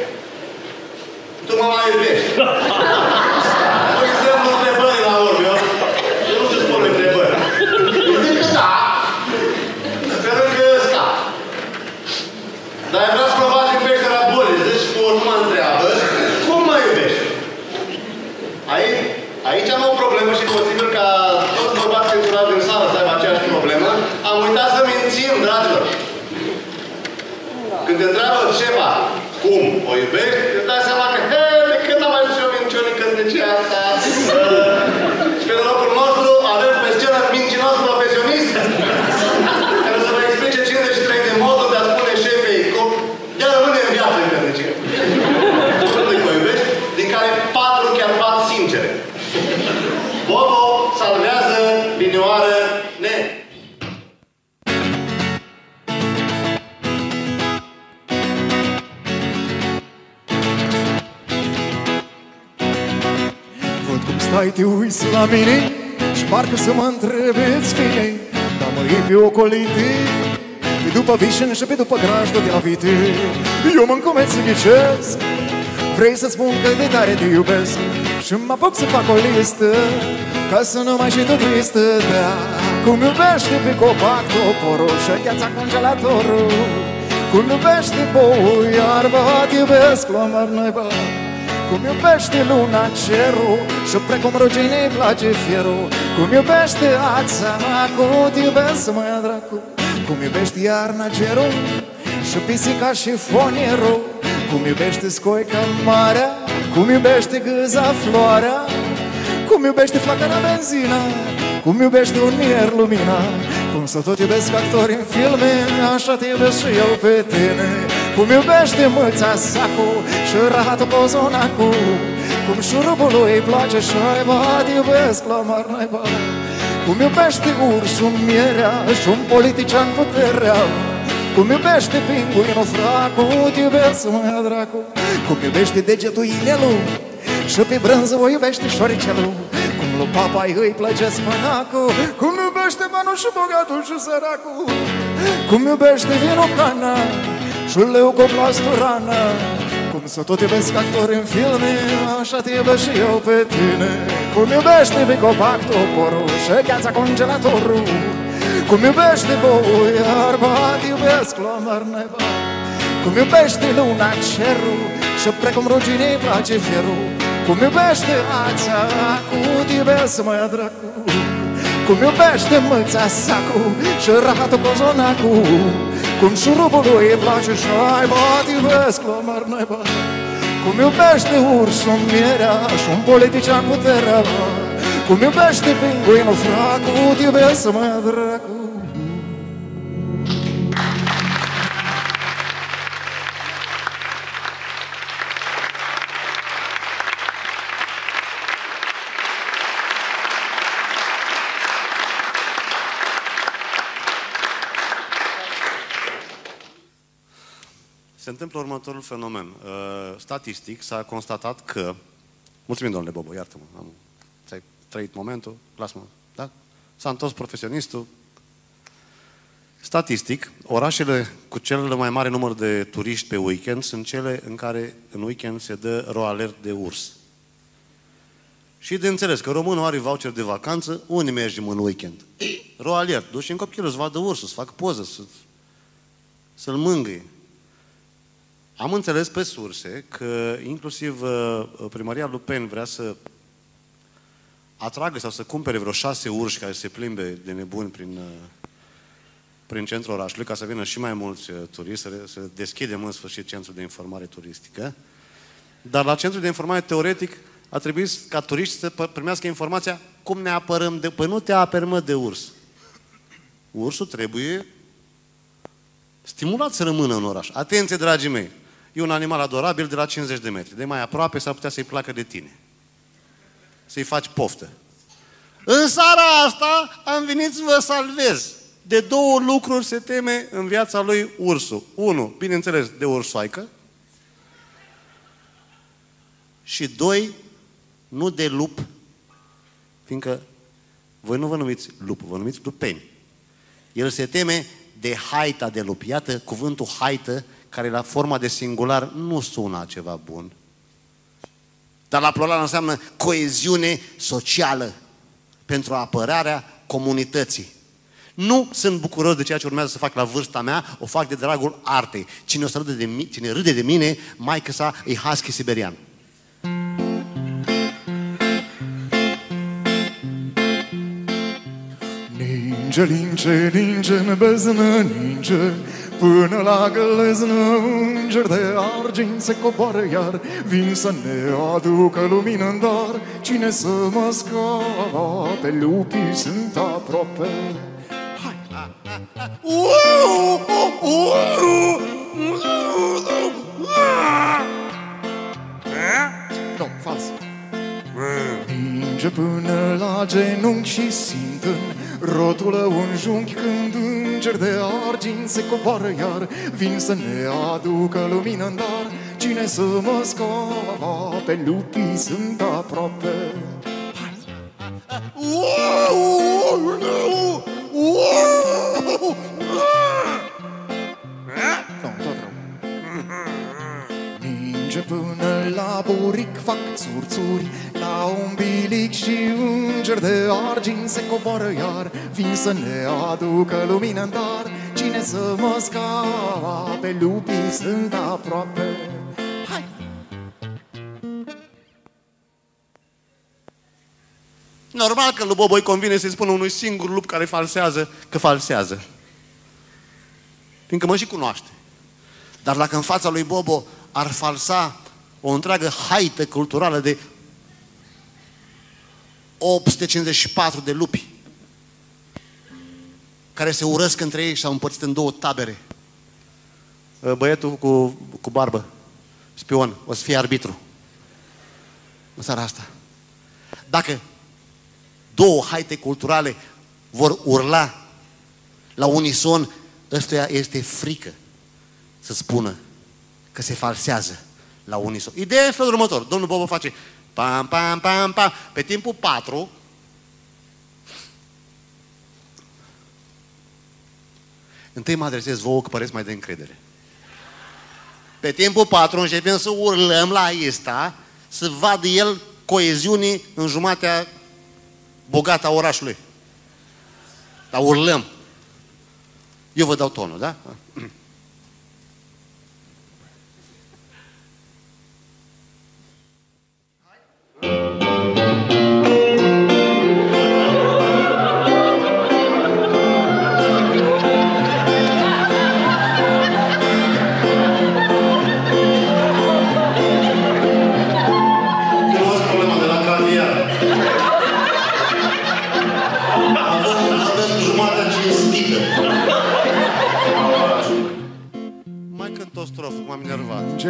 Tu mă mai iubești. Nu exemplu întrebări la urmă, eu. Eu nu știu spun întrebări. Eu zic că da. Sperăm că scap. Dar ai vrea să mă bagi în peștera bolii, zici tu ori nu mă întreabă, cum mă iubești? Aici, aici am o problemă și posibil ca toți bărbați censurați din sală să aibă aceeași problemă. Am uitat să mințim, dragilor. Când te întreabă șefa cum o iubești, îți dai seama că hei, de când am mai zis eu minciuni în căsnicia asta? Și pe locul nostru avem pe scenă mincinos profesionist care să vă explice cincizeci și trei de moduri de a spune șefei cum ea rămâne în viață în căsnicie. Spune-i că o iubești, din care patru chiar pat sincere. Bobo salvează linioară ne. Stai, te uiți la mine și parcă să mă întrebeți fine, dar mă iei pe ocolite, pe după vișine și pe după grajdul de la vite. Eu mă încomet să ghicesc, vrei să spun că de tare te iubesc și mă apuc să fac o listă ca să nu mai și tu tristă. Da, cum iubește pe copac toporul și gheața congelatorul, cum iubește boul iarba, te iubesc la mar naiba. Cum iubește luna cerul și precum ruginii place fierul, cum iubește ața acut, iubesc să mă ia dracu. Cum iubește iarna cerul și pisica și fonierul, cum iubește scoica marea, cum iubește gâza floarea, cum iubește flacăra benzina, cum iubește un mier lumina. Cum să tot iubesc actori în filme, așa te iubesc și eu pe tine. Cum iubește mâța sacu și rahatul cozonacu, cum șurubului îi place șaiba, te iubesc la mar naiba. Cum iubește ursul mierea și un politician puterea, cum iubește pinguinul fracu, te iubesc să mă ia dracu. Cum iubește degetul inelul și pe brânză o iubește șoricelul, cum lui papai îi place spănacul, cum iubește banul și bogatul și săracul, cum iubește vinul cana și leu cu plasturană. Cum să tot iubesc actori în filme, așa te iubesc și eu pe tine. Cum iubește pe copac toporul și gheața congelatorul, cum iubește boul iarba, te iubesc la mar naiba. Cum iubește luna cerul și precum ruginii îi place fierul, cum iubește ața acut, iubesc să mă ia dracu. cum iubește mâța sacu și rahatul cozonacu, cum șurubului îi place șaiba, iubesc la mar naiba, cum iubește ursul mierea și un politician puterea, cum iubește pinguinul fracu, iubesc să mă dracu. Se întâmplă următorul fenomen. Uh, statistic s-a constatat că... Mulțumim, domnule Bobo, iartă-mă. Am... Ți-ai trăit momentul, lasă-mă. Da? S-a întors profesionistul. Statistic, orașele cu cel mai mare număr de turiști pe weekend sunt cele în care în weekend se dă ro-alert de urs. Și de înțeles că românul are voucher de vacanță, unde mergem în weekend? Ro-alert, duci în copilul să vadă ursul, să facă poză, să, să-l mângâie. Am înțeles pe surse că inclusiv uh, primăria Lupeni vrea să atragă sau să cumpere vreo șase urși care se plimbe de nebuni prin, uh, prin centrul orașului, ca să vină și mai mulți uh, turiști, să, să deschidem în sfârșit centrul de informare turistică. Dar la centrul de informare teoretic a trebuit ca turiștii să primească informația cum ne apărăm de... Păi nu te aperi, mă, de urs. Ursul trebuie stimulat să rămână în oraș. Atenție, dragii mei! E un animal adorabil de la cincizeci de metri. De mai aproape s-ar putea să-i placă de tine. Să-i faci poftă. În seara asta am venit să vă salvez. De două lucruri se teme în viața lui ursul. Unu, bineînțeles, de ursoaică. Și doi, nu de lup. Fiindcă voi nu vă numiți lup, vă numiți lupeni. El se teme de haita de lup. Iată, cuvântul haită, care la forma de singular nu sună ceva bun. Dar la plural înseamnă coeziune socială pentru apărarea comunității. Nu sunt bucuros de ceea ce urmează să fac la vârsta mea, o fac de dragul artei. Cine, o să râde de mine, cine râde de mine, maică sa e husky siberian. Ninge, linge, ninge în beznă, ninge până la găleznă, înger de argint se coboară iar, vin să ne aducă lumină în dar. Cine să mă scape, lupii sunt aproape. Hai! Nu, fals. Ninge până la genunchi și simt în rotulă un junchi, când îngeri de argint se coboară iar, vin să ne aducă lumină în dar. Cine să mă scape, lupii sunt aproape. Hai! Nu, tot rău. Ninge până la buric, fac țurțuri la umbilic și înger de argint se coboară iar, vin să ne aducă lumină în dar. Cine să mă scape, lupii sunt aproape. Hai! Normal că lui Bobo îi convine să-i spună unui singur lup care falsează că falsează. Fiindcă mă și cunoaște. Dar dacă în fața lui Bobo ar falsa o întreagă haită culturală de opt sute cincizeci și patru de lupi care se urăsc între ei și s-au împărțit în două tabere. Băietul cu, cu barbă, spion, o să fie arbitru în seara asta. Dacă două haite culturale vor urla la unison, ăstuia este frică să spună că se falsează la unison. Ideea e în felul următor. Domnul Bobo face pam, pam, pam, pam. Pe timpul patru întâi mă adresez vouă că păreți mai de încredere. Pe timpul patru începem să urlăm la ăsta, să vadă el coeziune în jumatea bogată a orașului. Dar urlăm. Eu vă dau tonul, da?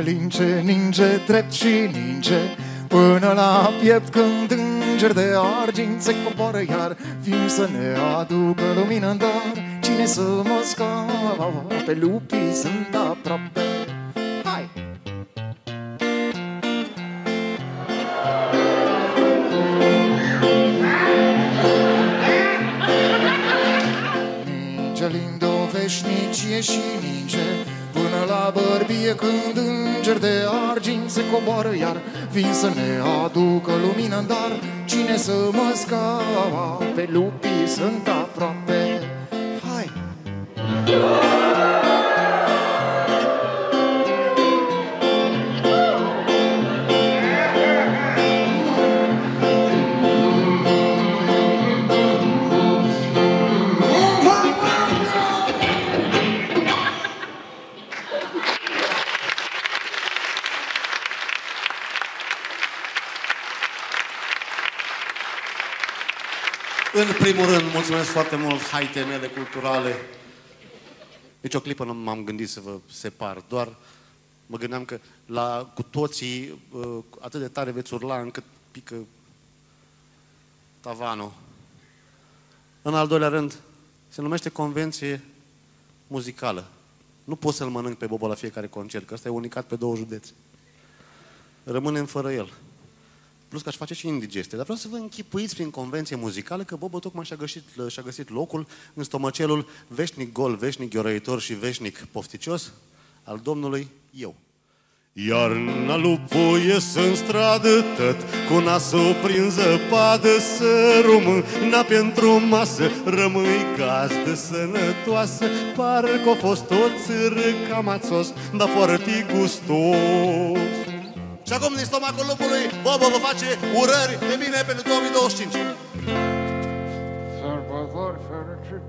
linge, ninge, drept și ninge, până la piept când înger de argint se coboară iar, vin să ne aducă lumină în dar. Cine să mă scape, lupii sunt aproape. Hai! Ninge lind-o veșnicie și ninge, până la bărbie când înger de argint se coboară iar, vin să ne aducă lumină în dar. Cine să mă scape, lupii sunt aproape. Hai! În primul rând, mulțumesc foarte mult haitei mele culturale. Nici o clipă nu m-am gândit să vă separ, doar mă gândeam că la, cu toții atât de tare veți urla încât pică tavanul. În al doilea rând, se numește convenție muzicală. Nu poți să-l mănânc pe Bobo la fiecare concert, că ăsta e unicat pe două județe. Rămânem fără el. Plus că aș face și indigeste. Dar vreau să vă închipuiți prin convenție muzicală că Bobo tocmai și-a găsit, și-a găsit locul în stomacelul veșnic gol, veșnic gheorăitor și veșnic pofticios al Domnului eu. Iarna lupul ies în stradă tot, cu nasul prin zăpadă, să rămâna pentru masă, rămâi gazdă sănătoasă, parcă-o fost tot țâră cam ațos, dar foarte gustos. Și acum din stomacul lupului, Bobo vă face urări de bine pentru două mii douăzeci și cinci. Sărbători fericite!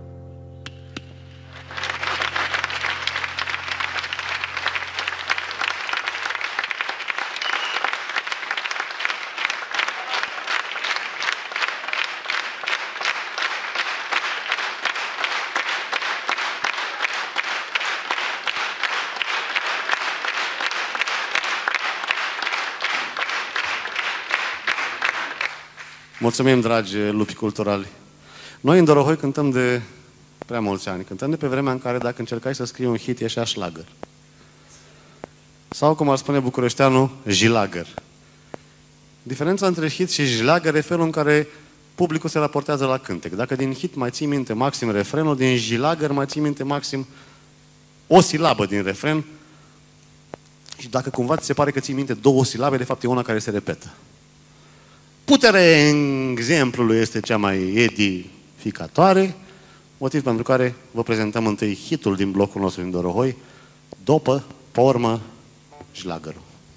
Mulțumim, dragi lupi culturali. Noi în Dorohoi cântăm de prea mulți ani. Cântăm de pe vremea în care dacă încercai să scrii un hit, ieșea șlagăr. Sau, cum ar spune bucureșteanul, jilagăr. Diferența între hit și jilagăr e felul în care publicul se raportează la cântec. Dacă din hit mai ții minte maxim refrenul, din jilagăr mai ții minte maxim o silabă din refren. Și dacă cumva ți se pare că ții minte două silabe, de fapt e una care se repetă. Puterea exemplului este cea mai edificatoare, motiv pentru care vă prezentăm întâi hitul din blocul nostru din Dorohoi, după, pe urmă, șlagărul.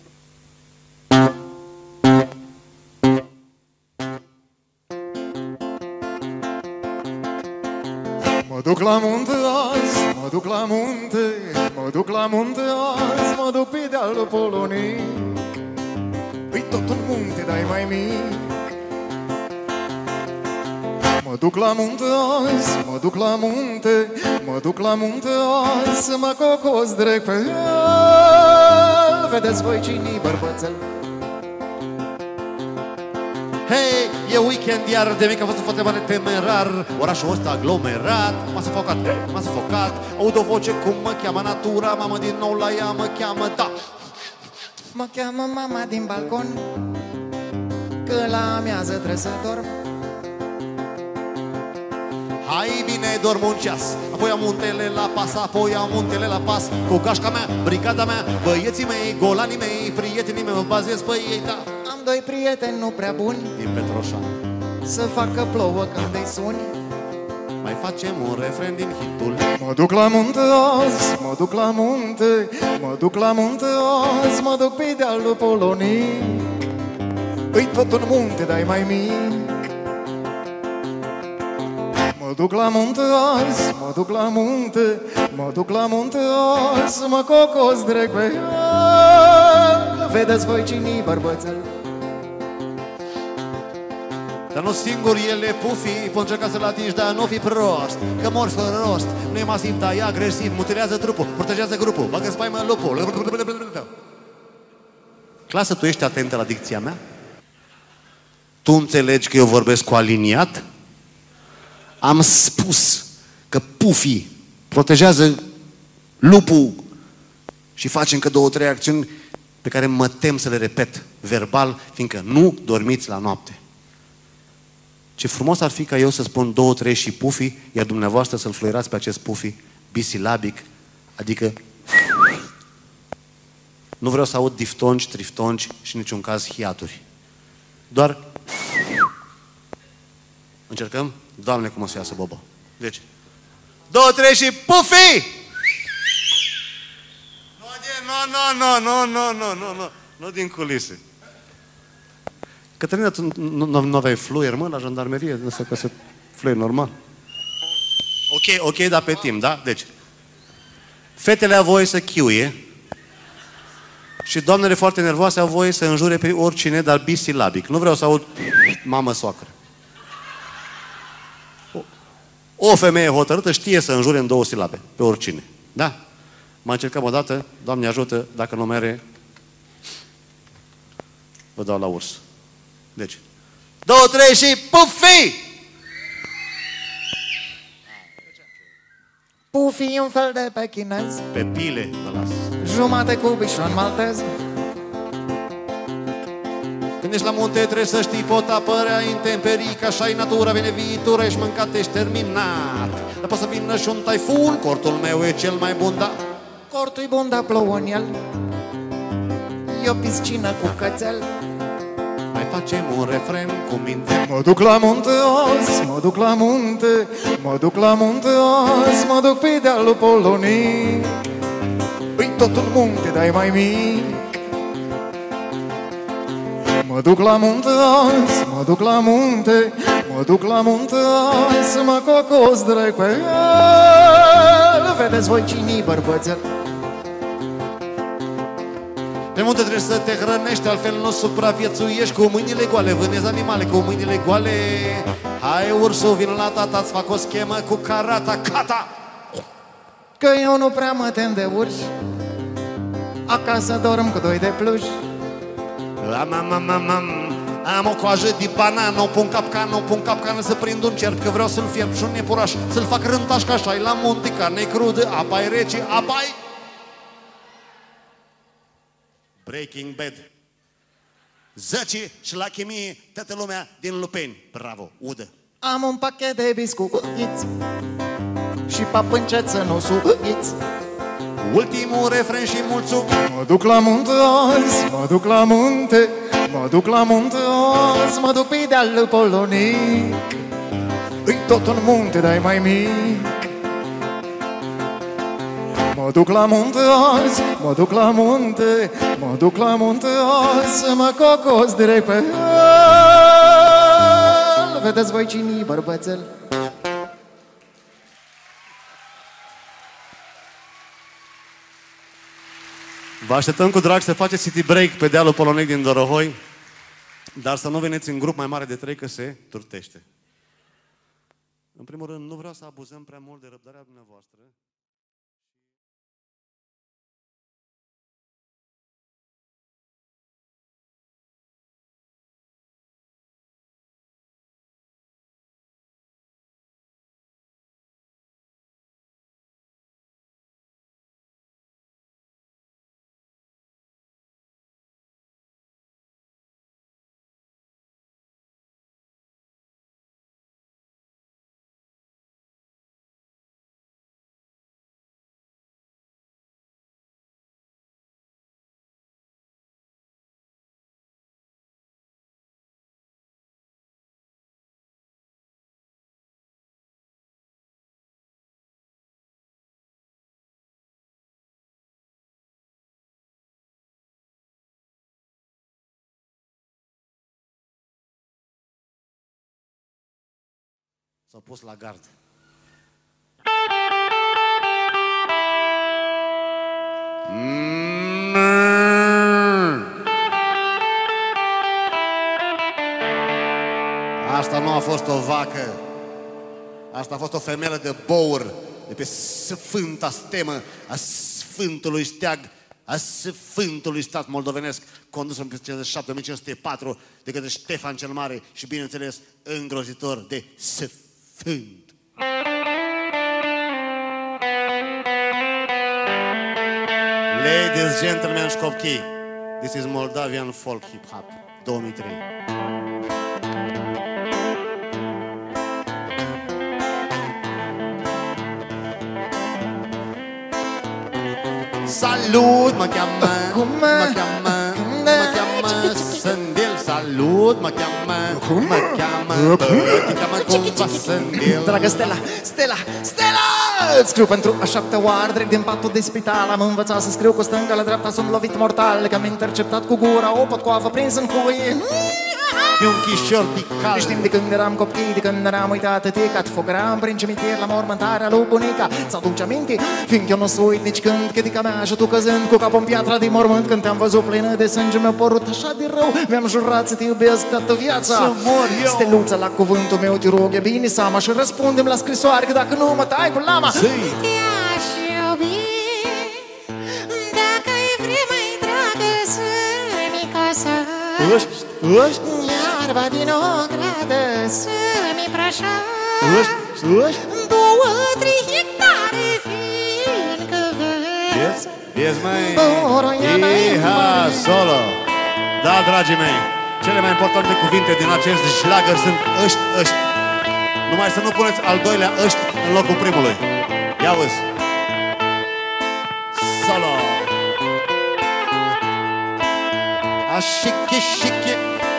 Mă duc la munte azi, mă duc la munte, mă duc la munte azi, mă duc pe dealul Poloniei. Păi tot un munte, dar mai mic. Mă duc la munte azi, mă duc la munte, mă duc la munte azi, să mă cocos direct pe el. Vedeți voi cine-i bărbățel? Hei, e weekend, iar de mic a fost foarte mare temerar. Orașul ăsta aglomerat, m-a sufocat, m-a sufocat. Aud o voce cum mă cheamă natura, mamă din nou la ea mă cheamă, da. Mă cheamă mama din balcon, că la amiază trebuie să dorm. Hai bine, dorm un ceas, apoi am muntele la pas, apoi am muntele la pas. Cu gașca mea, brigada mea, băieții mei, golanii mei, prietenii mei, mă bazez pe ei, da. Am doi prieteni nu prea buni, Din Petroșan. să facă plouă când îi suni. Mai facem un refren din hitul. Mă duc la munte azi, mă duc la munte, mă duc la munte azi, mă duc pe dealul Poloniei. Îi tot un munte, dar mai mic. Mă duc la munte azi, mă duc la munte, mă duc la munte azi, să mă cocos direct pe el. Vedeți voi cine-i bărbățel? Dar nu singur el e pufi, poți încerca să-l atingi, dar nu fi prost, că mori fără rost. Nu e masiv, dar e agresiv, mutilează trupul, protejează grupul, bagă spaimă în lupul. Clasă, tu ești atentă la dicția mea? Tu înțelegi că eu vorbesc cu aliniat? Am spus că pufii protejează lupul și face încă două, trei acțiuni pe care mă tem să le repet verbal, fiindcă nu dormiți la noapte. Ce frumos ar fi ca eu să spun două, trei și pufii, iar dumneavoastră să-l fluierați pe acest pufi bisilabic, adică nu vreau să aud diftongi, triftongi și în niciun caz hiaturi. Doar încercăm? Doamne, cum o să iasă Bobo. Deci, două, trei și pufi! Nu, nu, nu, nu, nu, nu, nu, nu din culise. Cătălina, tu nu, nu aveai fluier, mă, la jandarmerie, nu știu că se fluier normal. Ok, ok, dar pe timp, da? Deci, fetele au voie să chiuie și doamnele foarte nervoase au voie să înjure pe oricine, dar bisilabic. Nu vreau să aud mamă soacră. O, o femeie hotărâtă știe să înjure în două silabe, pe oricine. Da? Mă încercăm o dată, Doamne ajută, dacă nu mere, vă dau la urs. Deci, două, trei și pufi! Pufi e un fel de pechinez, Pe pile, vă las. jumate cu bișon maltez. Când ești la munte trebuie să știi, pot apărea intemperii, că așa e natura, vine viitura, ești mâncat, ești terminat. Dar poate să vină și un taifun, cortul meu e cel mai bun, da. Cortul-i bun, dar plouă în el. E o piscină cu cățel. Mai facem un refren cu minte. Mă duc la munte azi, mă duc la munte, mă duc la munte azi, mă duc pe dealul Polonic. Păi tot un munte, dar e mai mic. Mă duc la munte azi, mă duc la munte, mă duc la munte azi, să mă cocos direct pe el. Vedeți voi cine-i bărbățel? Pe munte trebuie să te hrănești, altfel nu supraviețuiești. Cu mâinile goale, vânezi animale cu mâinile goale. Hai ursul, vin la tata, îți fac o schemă cu carata, cata! Că eu nu prea mă tem de urși, acasă dorm cu doi de pluși. Am, am, am, am, am. Am o coajă de banană, o pun capcană, o pun capcană să prind un cerc, că vreau să-l fierb și un iepuraș, să-l fac rântaș ca așa-i la munte, carne crudă, apa-i rece, apa-i... Breaking Bad. Zece și la chimie toată lumea din Lupeni. Bravo, udă. Am un pachet de biscuiți și papâncet să nu sughiți. Ultimul refren și mulțum. Mă duc la munte azi, mă duc la munte, mă duc la munte azi, mă duc pe dealul Polonic. Îi tot un munte, dar e mai mic. Mă duc la munte azi, mă duc la munte, mă duc la munte azi, să mă cocos direct pe el. Vedeți voi cine-i bărbățel? Vă așteptăm cu drag să faceți city break pe dealul Polonic din Dorohoi, dar să nu veniți în grup mai mare de trei, că se turtește. În primul rând, nu vreau să abuzăm prea mult de răbdarea dumneavoastră. S-au pus la gard. Asta nu a fost o vacă. Asta a fost o femelă de bour de pe sfânta stemă a Sfântului Steag, a Sfântului Stat Moldovenesc, condus în cincizeci și șapte o mie cinci sute patru de către Ștefan cel Mare și, bineînțeles, îngrozitor de Sfânt. Ladies, gentlemen și copii, this is Moldavian Folk Hip Hop două mii trei. Salut, mă cheamă, mă cheamă, mă cheamă Sândel, salut, mă cheamă, mă cheamă, te cheamă cumva Sândel. Dragă Stella, Stella, Stella! Îți scriu pentru a șaptea oară, direct din patul de spital. Am învățat să scriu cu stânga la dreapta, sunt lovit mortal, că am interceptat cu gura o potcoavă prins în cuie. E un chișor tical. Știm de când eram copii, de când eram uitat tăticat, fogram prin cimitir la mormântarea lui bunica. Ți-aduce aminte? Fiindcă eu nu s-o uit nici când chetica mea și tu căzând cu capul în piatra din mormânt. Când te-am văzut plină de sânge, mi-a părut așa de rău. Mi-am jurat să te iubesc toată viața. Să mor eu. Steluța, la cuvântul meu te rog, e bine seama și răspundem la scrisoare, că dacă nu mă tai cu lama. Te-aș iubi dacă ai vrei mai dragă să-mi căsăști. Iarba din ogradă să-mi prășești. Două, trei hectare fiindcă vezi. Vezi, măi, iha, solo. Da, dragii mei, cele mai importante cuvinte din acest șlagăr sunt ăști, ăști. Numai să nu puneți al doilea ăști în locul primului. Ia uzi. Solo. Așiche, șiche.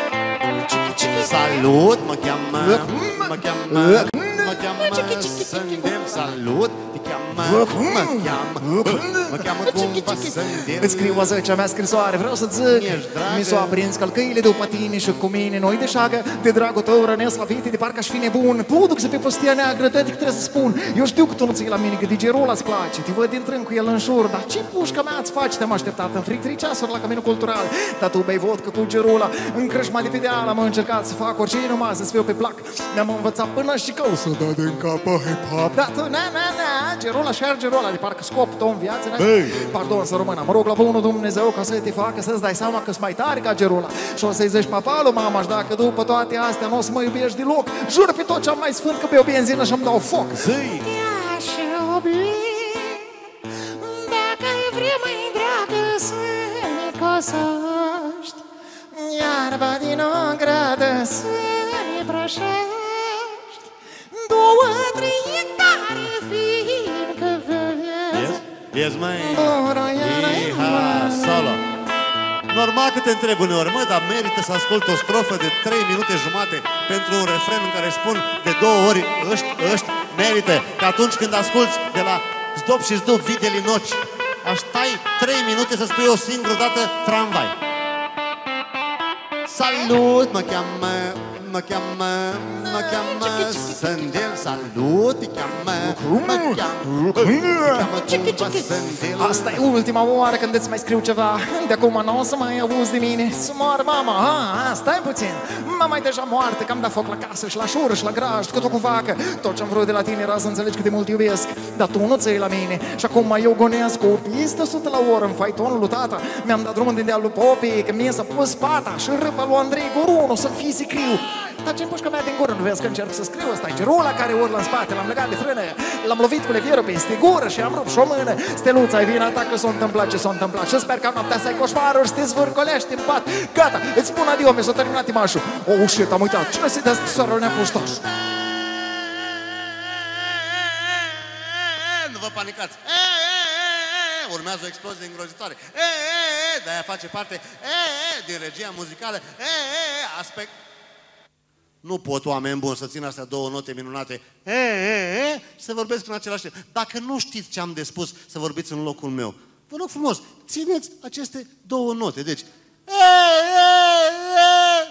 Salut, mă cheamă, mă cheamă, mă cheamă Sândel, salut, te cheamă, mă cheamă, mă cheamă cumva Sândel. Îți scriu a zecea mea scrisoare, vreau să zic, mi s-o aprins călcăile după tine și cu mine noi de șagă, de dragul tău răneslavite, de parcă aș fi nebun. Puduc-se pe postia neagră, tătic trebuie să spun, eu știu că tu nu ții la mine, că digerul îți place, te văd intrând cu el în jur, dar ce pușca mea îți faci? Te-am așteptat în fric trei ceasuri la Căminul Cultural, dar tu bei vodcă cu gerula, în crâșma de pe deal am încercat să fac orice numai să-ți fiu pe plac. Mi-am învățat până și cău să dă din capă hip-hop. Dar tu, na, na, na, gerola și gerola, de parcă scop tău în viață, na? Pardon să română, mă rog la bunul Dumnezeu ca să te facă să-ți dai seama că-s mai tare ca gerola. Și o să-i zici papa lui mama și dacă după toate astea nu o să mă iubești deloc, jur pe tot ce-am mai sfânt că beau benzină și-mi dau foc. Te-aș iubi dacă ai vrei mai dragă să-mi căsăști. Iarba din ogradă să-mi prășești. Două, trei hectare fiindcă vezi. Vezi, măi, iha, solo. Normal că te întreb uneori, mă, dar merită să ascult o strofă de trei minute jumate pentru un refren în care spun de două ori ăști, ăști, merită. Că atunci când asculți de la Zdop și Zdop Viteli Noci, aș stai trei minute să spui o singură dată tramvai. Salut, mă cheamă, mă cheamă, mă cheamă Sândel, salut, te cheamă, mă cheamă, te cheamă cumva Sândel. Asta e ultima oară când îți mai scriu ceva. De acum nu o să mai auzi de mine. Să moară mama, a, stai puțin. Mama e deja moartă, că am dat foc la casă și la șură și la grajd, cu tot cu vacă. Tot ce-am vrut de la tine era să înțelegi cât de mult iubesc. Dar tu nu ți-ai la mine și acum eu gonesc cu o pistă sută la oră în faitonul lui tata. Mi-am dat drumul din deal lui Popi, că mie s-a pus pata și râpa lui Andrei Gurunu să fii sicriu. Dar ce-mi pușca mea din gură, nu vezi că încerc să scriu? Ăsta e gerula care urlă în spate, l-am legat de frână, l-am lovit cu levierul peste gură și am rupt și o mână. Steluța, ai vina ta că s-a întâmplat ce s-a întâmplat și sper că noaptea să ai coșmaruri, să te zvârcolești în pat. Gata, îți spun adio, mi s-a terminat imașul. Oh, shit, am uitat, cine se dă scrisoarea lui Neapuștoș? Nu vă panicați. Urmează o explozie îngrozitoare. De-aia face parte din regia muzicală. Aspect. Nu pot, oameni buni, să țin astea două note minunate e, e, e, și să vorbesc în același timp. Dacă nu știți ce am de spus, să vorbiți în locul meu. Vă rog frumos, țineți aceste două note. Deci, e, e, e.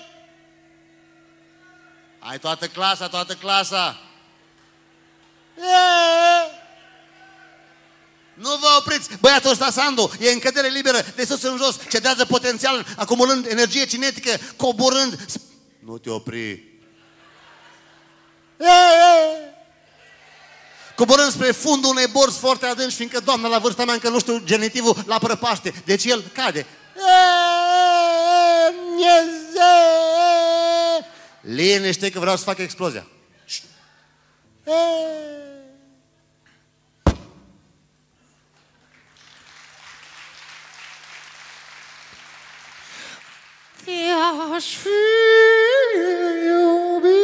Ai toată clasa, toată clasa. E, e. Nu vă opriți! Băiatul ăsta, Sandu, e în cădere liberă, de sus în jos, cedează potențial, acumulând energie cinetică, coborând. Nu te opri! Coborând spre fundul unei borzi foarte adânci, fiindcă doamna la vârsta mea încă nu știu genitivul la prăpaște. Deci el cade. Liniște că vreau să fac explozia. Te-aș fi iubit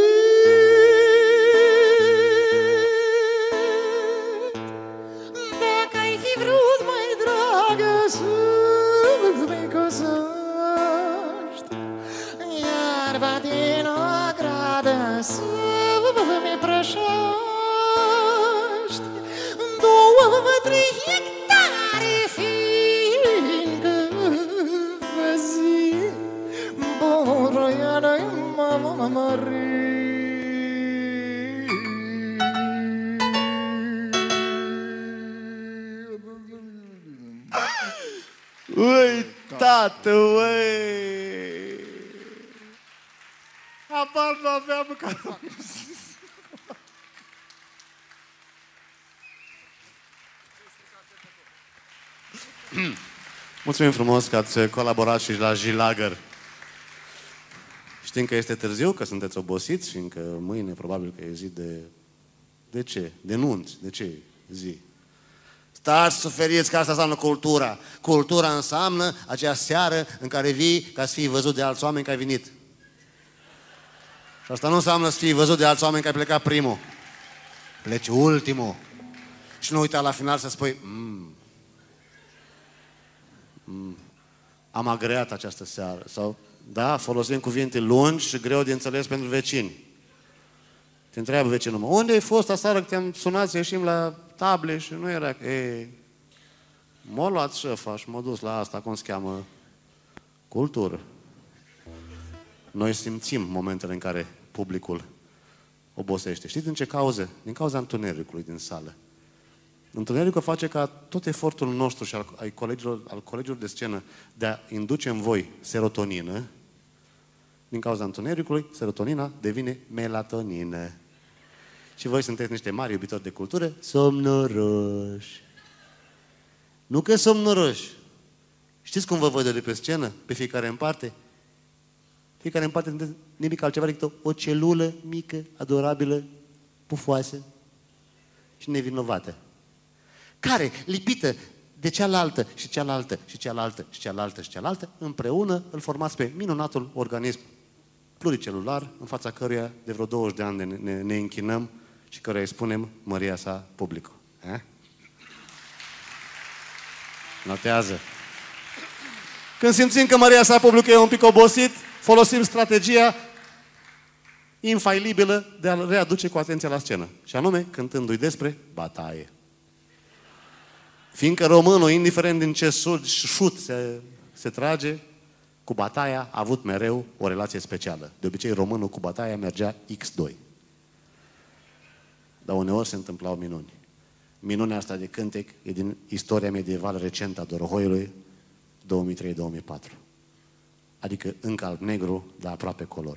dacă ai fi vrut mai dragă să-mi cosești iarba din ogradă să-mi prășești două, trei hectare fiindcă vezi Boroiană-i mama mări. Ui, tată, ui! Apar nu aveam mâncat. Mulțumim frumos că ați colaborat și la Jilagăr. Știm că este târziu, că sunteți obosiți și încă mâine probabil că e zi de... De ce? De nunți. De ce zi? Stați suferiți că asta înseamnă cultura. Cultura înseamnă acea seară în care vii ca să fii văzut de alți oameni că ai venit. Și asta nu înseamnă să fii văzut de alți oameni că ai plecat primul. Pleci ultimul. Și nu uita la final să spui mm, mm, am agreat această seară. Sau, da, folosim cuvinte lungi și greu de înțeles pentru vecini. Te întreabă vecinul mă, unde ai fost aseară că te-am sunat să ieșim la table și nu era... E, m-a luat șefa și m-a dus la asta, cum se cheamă, cultură. Noi simțim momentele în care publicul obosește. Știți din ce cauze? Din cauza întunericului din sală. Întunericul face ca tot efortul nostru și al, al, colegilor, al colegilor de scenă de a induce în voi serotonină, din cauza întunericului, serotonina devine melatonină. Și voi sunteți niște mari iubitori de cultură, somnoroși. Nu că somnoroși. Știți cum vă văd eu de pe scenă? Pe fiecare în parte? Fiecare în parte sunteți nimic altceva decât o, o celulă mică, adorabilă, pufoasă și nevinovată. Care, lipită de cealaltă și cealaltă și cealaltă și cealaltă și cealaltă, împreună îl formați pe minunatul organism pluricelular, în fața căruia de vreo douăzeci de ani ne, ne, ne închinăm și căruia îi spunem Maria sa publicul. Eh? Notează. Când simțim că Maria sa publicul e un pic obosit, folosim strategia infailibilă de a-l readuce cu atenția la scenă. Și anume, cântându-i despre bataie. Fiindcă românul, indiferent din ce șut se, se trage, cu bataia a avut mereu o relație specială. De obicei, românul cu bataia mergea X doi. Dar uneori se întâmplau minuni. Minunea asta de cântec e din istoria medievală recentă a Dorohoiului, două mii trei două mii patru. Adică încă alb-negru, dar aproape color.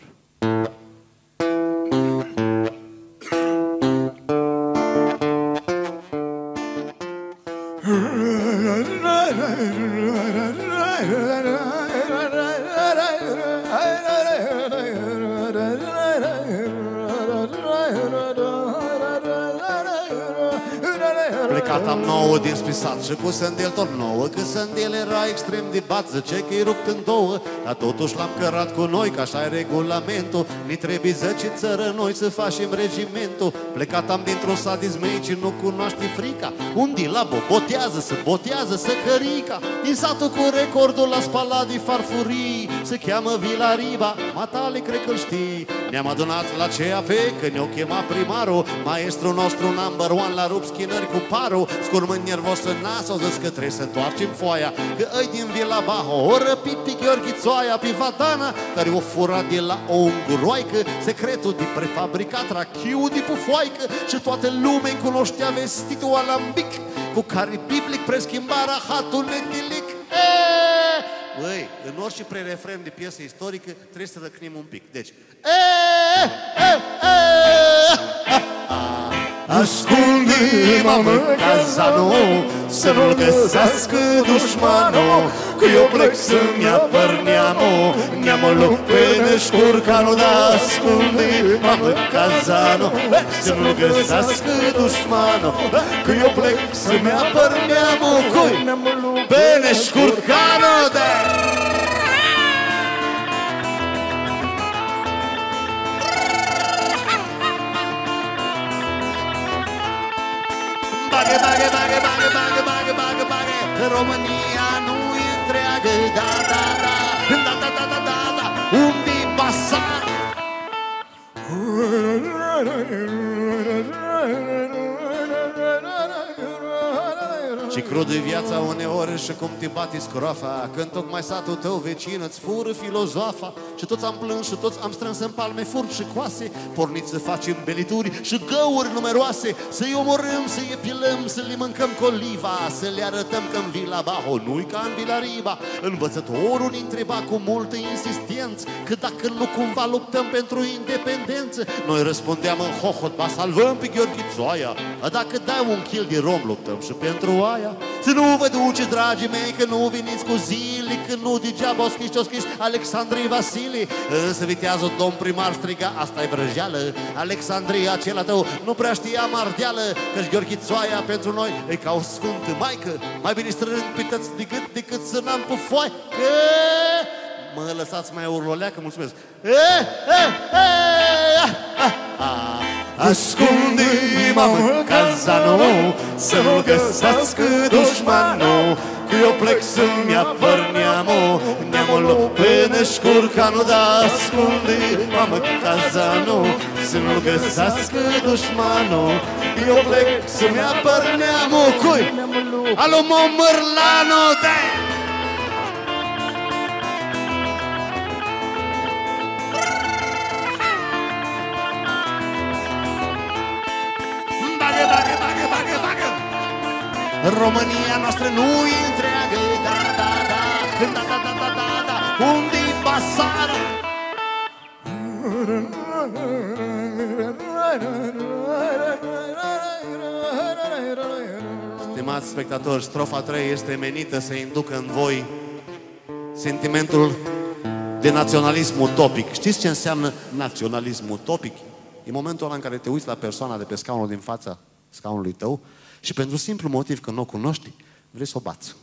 Plecat am nouă din spisat și cu sândel tot nouă, că sândel era extrem de bat, zice că-i rupt în două, dar totuși l-am cărat cu noi, că așa e regulamentul, ni trebuie zece țără noi să facem regimentul. Plecat am dintr-un sadism aici, nu cunoaște frica, unde la botează, să botează, să cărica, din satul cu recordul la spalat de farfurii, se cheamă Vila Riba, matale cred că-l știi. Ne-am adunat la C A P, că ne-o chema primarul, maestru nostru number one la rup schinări cu parul, scurmând nervos în nas, o zis că trebuie să întoarcem foaia, că îi din Vila Baho o răpit pe Gheorghițoaia, pe Vadana, care o fura de la o unguroaică, secretul de prefabricat, rachiul de pufoaică, și toată lumea îi cunoștea vestitul alambic, cu care biblic preschimba rahatul netilic. Eee! Băi, în orice pre-refren de piesă istorică trebuie să răcnim un pic. Deci, eee, eee, eee. Ascunde-mă în cazanul, să nu-l găsească dușmanul, că eu plec să-mi apăr neamul, neamul lui Peneșcurcanu. Da, ascunde-mă în cazanul, să nu-l găsească dușmanul, că eu plec să-mi apăr neamul, cui Peneșcurcanu. Da! Bagă, bagă, bagă, bagă, bagă, bagă, bagă, bagă. România nu e întreagă, da, da, da, da, da, da, da, da, da. Unde-i basar? Și crudă viața uneori și cum te bate scroafa, când tocmai satul tău vecin îți fură filozofa. Și toți am plâns și toți am strâns în palme furt și coase, porniți să facem belituri și găuri numeroase, să-i omorâm, să-i epilăm, să le mâncăm coliva, să le arătăm că în Vila Baho nu-i ca în Vila Riba. Învățătorul ne întreba cu multă insistență că dacă nu cumva luptăm pentru independență. Noi răspundeam în hohot, ba salvăm pe Gheorghițoaia, dacă dai un kil de rom luptăm și pentru aia. Să nu vă duceți, dragii mei, că nu veniți cu zile, că nu degeaba o scris ce-o scris Alexandrii Vasile. Însă vitează domn primar striga, asta-i vrăjeală, Alexandria acela tău nu prea știa mardeală, căci Gheorghițoaia pentru noi e ca o sfântă maică, mai bine strâng pități decât, decât să n-am pe foaică. Mă lăsați mai urloleacă, mulțumesc. E, e, e, a, a, a. Ascunde-mă în cazanul, să nu găsească dușmanul, că eu plec să-mi apăr neamul, neamul lui Peneșcurcanu. Da, ascunde-mă în cazanul, să nu găsească dușmanul, că eu plec să-mi apăr neamul, cui? Alu Momârlanu, da! România noastră nu e întreagă, da, da, da, da, da, da, da, da, da. Unde-i basara? Stimați spectatori, strofa trei este menită să inducă în voi sentimentul de naționalism utopic. Știți ce înseamnă naționalism utopic? E momentul ăla în care te uiți la persoana de pe scaunul din fața scaunului tău și pentru simplu motiv că nu o cunoști, vrei să o bați.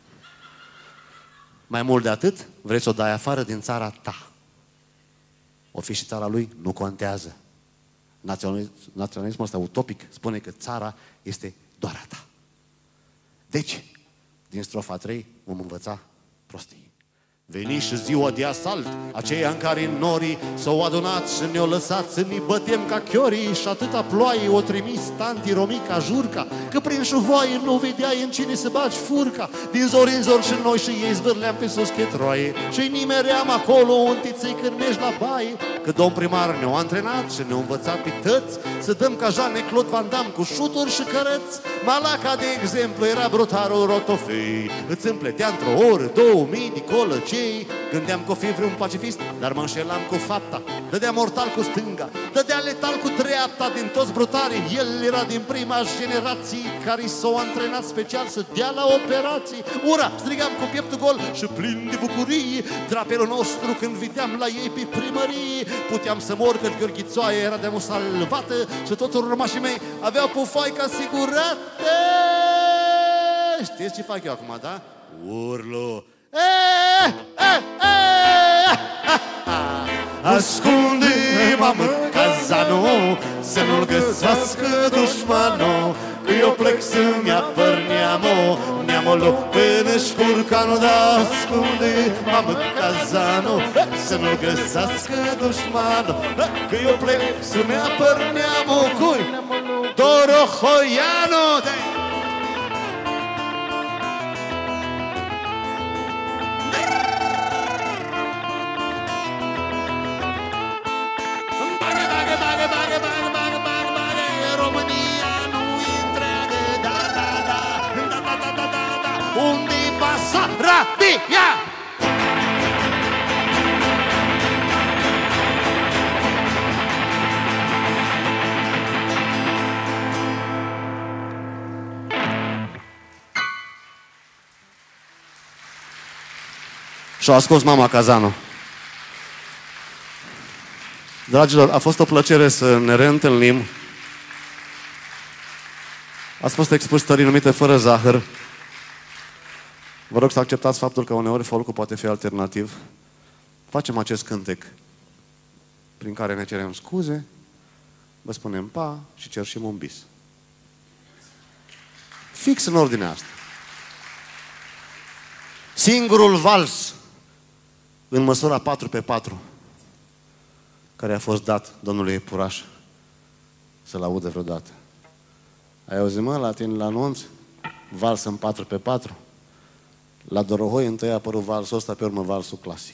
Mai mult de atât, vrei să o dai afară din țara ta. O fi și țara lui, nu contează. Naționalism, naționalismul ăsta utopic spune că țara este doar a ta. Deci, din strofa trei vom învăța prostii. Veni și ziua de asalt, aceea în care norii s-au adunat și ne-au lăsat să ne bătem ca chiorii, și atâta ploaie o trimis tanti Romica Jurca, că prin șuvoaie nu vedeai în cine să bagi furca. Din zor în zor și noi și ei zvârleam pe sus chetroaie și-i nimeream acolo unde ți-i când mergi la baie. Că domn primar ne-au antrenat și ne-au învățat pe tăți să dăm ca Jean-Claude Van Damme cu șuturi și cărăți. Malaca, de exemplu, era brutarul Rotofei, îți împletea într-o oră două mii de colăcei. Gândeam că o fi vreun pacifist, dar mă înșelam cu fapta. Dădea mortal cu stânga, dădea letal cu dreapta. Din toți brutarii, el era din prima generație care s-au antrenat special să dea la operații. Ura! Strigam cu pieptul gol și plin de bucurie drapelul nostru când vedeam la ei pe primărie. Puteam să mor că Gheorghițoaia era de-amu salvată și toți urmașii mei aveau pufaica asigurată. Știți ce fac eu acum, da? Urlu! Ascunde-mă în cazanul, să nu-l găsească dușmanul, că eu plec să-mi apăr neamul, neamul lui Peneșcurcanu. Da, ascunde-mă în cazanul, să nu-l găsească dușmanul, că eu plec să-mi apăr neamul, cui? Dorohoianu! România nu e întreagă, da, da, da, da, da, da, da, da, da. Unde-i Basarabia? Și-a scos mama cazanul. Dragilor, a fost o plăcere să ne reîntâlnim. Ați fost expuși stării numite Fără Zahăr. Vă rog să acceptați faptul că uneori folcul poate fi alternativ. Facem acest cântec prin care ne cerem scuze, vă spunem pa și cerșim un bis. Fix în ordinea asta. Singurul vals în măsura patru pe patru care a fost dat domnului Epuraș să-l audă vreodată. Ai auzit, mă, la tine la anunț? Vals în patru pe patru? La Dorohoi întâi a apărut valsul ăsta, pe urmă valsul clasic.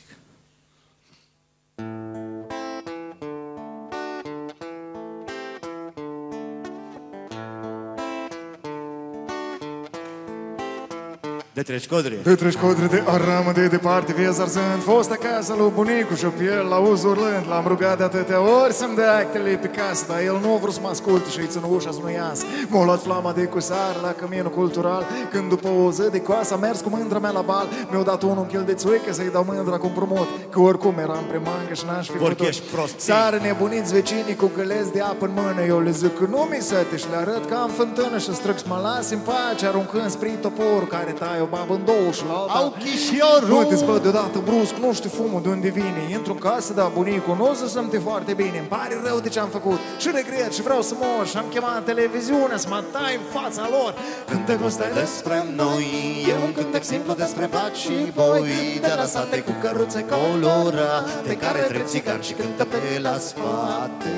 De treci codri. De treci codri de aramă de departe vezi arzând. Fost acasă lui bunicu și pe el la uzurlând. L-am rugat de atâtea ori să-mi dea actele pe casă, dar el nu a vrut să mă asculte și-i țin ușa să nu iasă. M-a luat flama de cusar la căminul cultural, când după o zi de coasă am mers cu mândra mea la bal. Mi-au dat unul chil de țuică să-i dau mândra cu împrumut, că oricum eram primangă și n-aș fi putut. Sară nebuniți vecinii cu găleți de apă în mână. Eu le zic că nu mi sete și le arăt că am fântână și strâng să mă las în pace, aruncând spre toporul care taie o babă în două și la alta. Au chișiorul! Uite-ți, bă, deodată brusc, nu știu fumul de unde vine. Intru în casă, da, bunicul, nu o să simte foarte bine. Îmi pare rău de ce am făcut și regret și vreau să mor. Și am chemat televiziunea să mă tai în fața lor. Cântecul ăsta e despre noi, e un cântec simplu despre vaci și boi, de la sate cu căruțe colorate, care trec țigani și cântă pe la spate.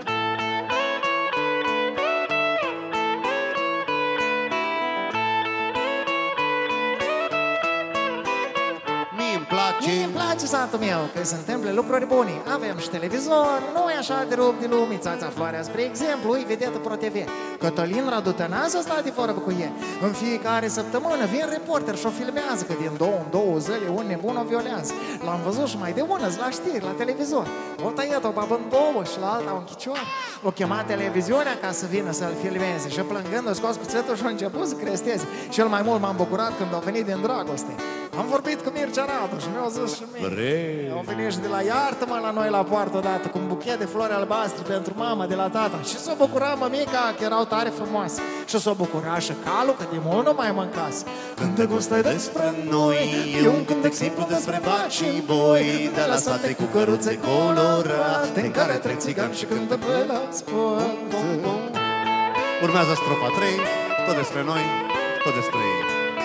Mie îmi place satul meu, că se întâmplă lucruri bune. Avem și televizor, nu e așa de rup de lume. Țața Floarea, spre exemplu, e vedetă Pro T V. Cătălin Radu Tănase stă de vorbă cu ei. În fiecare săptămână vin reporter și o filmează, că din două în două zile un nebun o violează. L-am văzut și mai de ună la știri, la televizor. O tăiet o babă în două și la alta un chicior. O chema televiziunea ca să vină să-l filmeze și plângând o scos cuțetul și a început să cresteze. Cel mai mult m-am bucurat când au venit din dragoste. Am vorbit cu Mircea Radu și mi-au zis și mie. Au venit și de la iartă-mă la noi la poartă odată cu un buchet de flori albastre pentru mama de la tata. Și s-o bucura mămica că erau tare frumoase. Și s-o bucura și calul că de mult nu mai mâncase. Cântecul ăsta-i despre noi, e un cântec simplu despre vaci și boi, de la sate cu căruțe colorate, în care trec țigani și cântă pe la spate. Urmează strofa trei, tot despre noi, tot despre ei.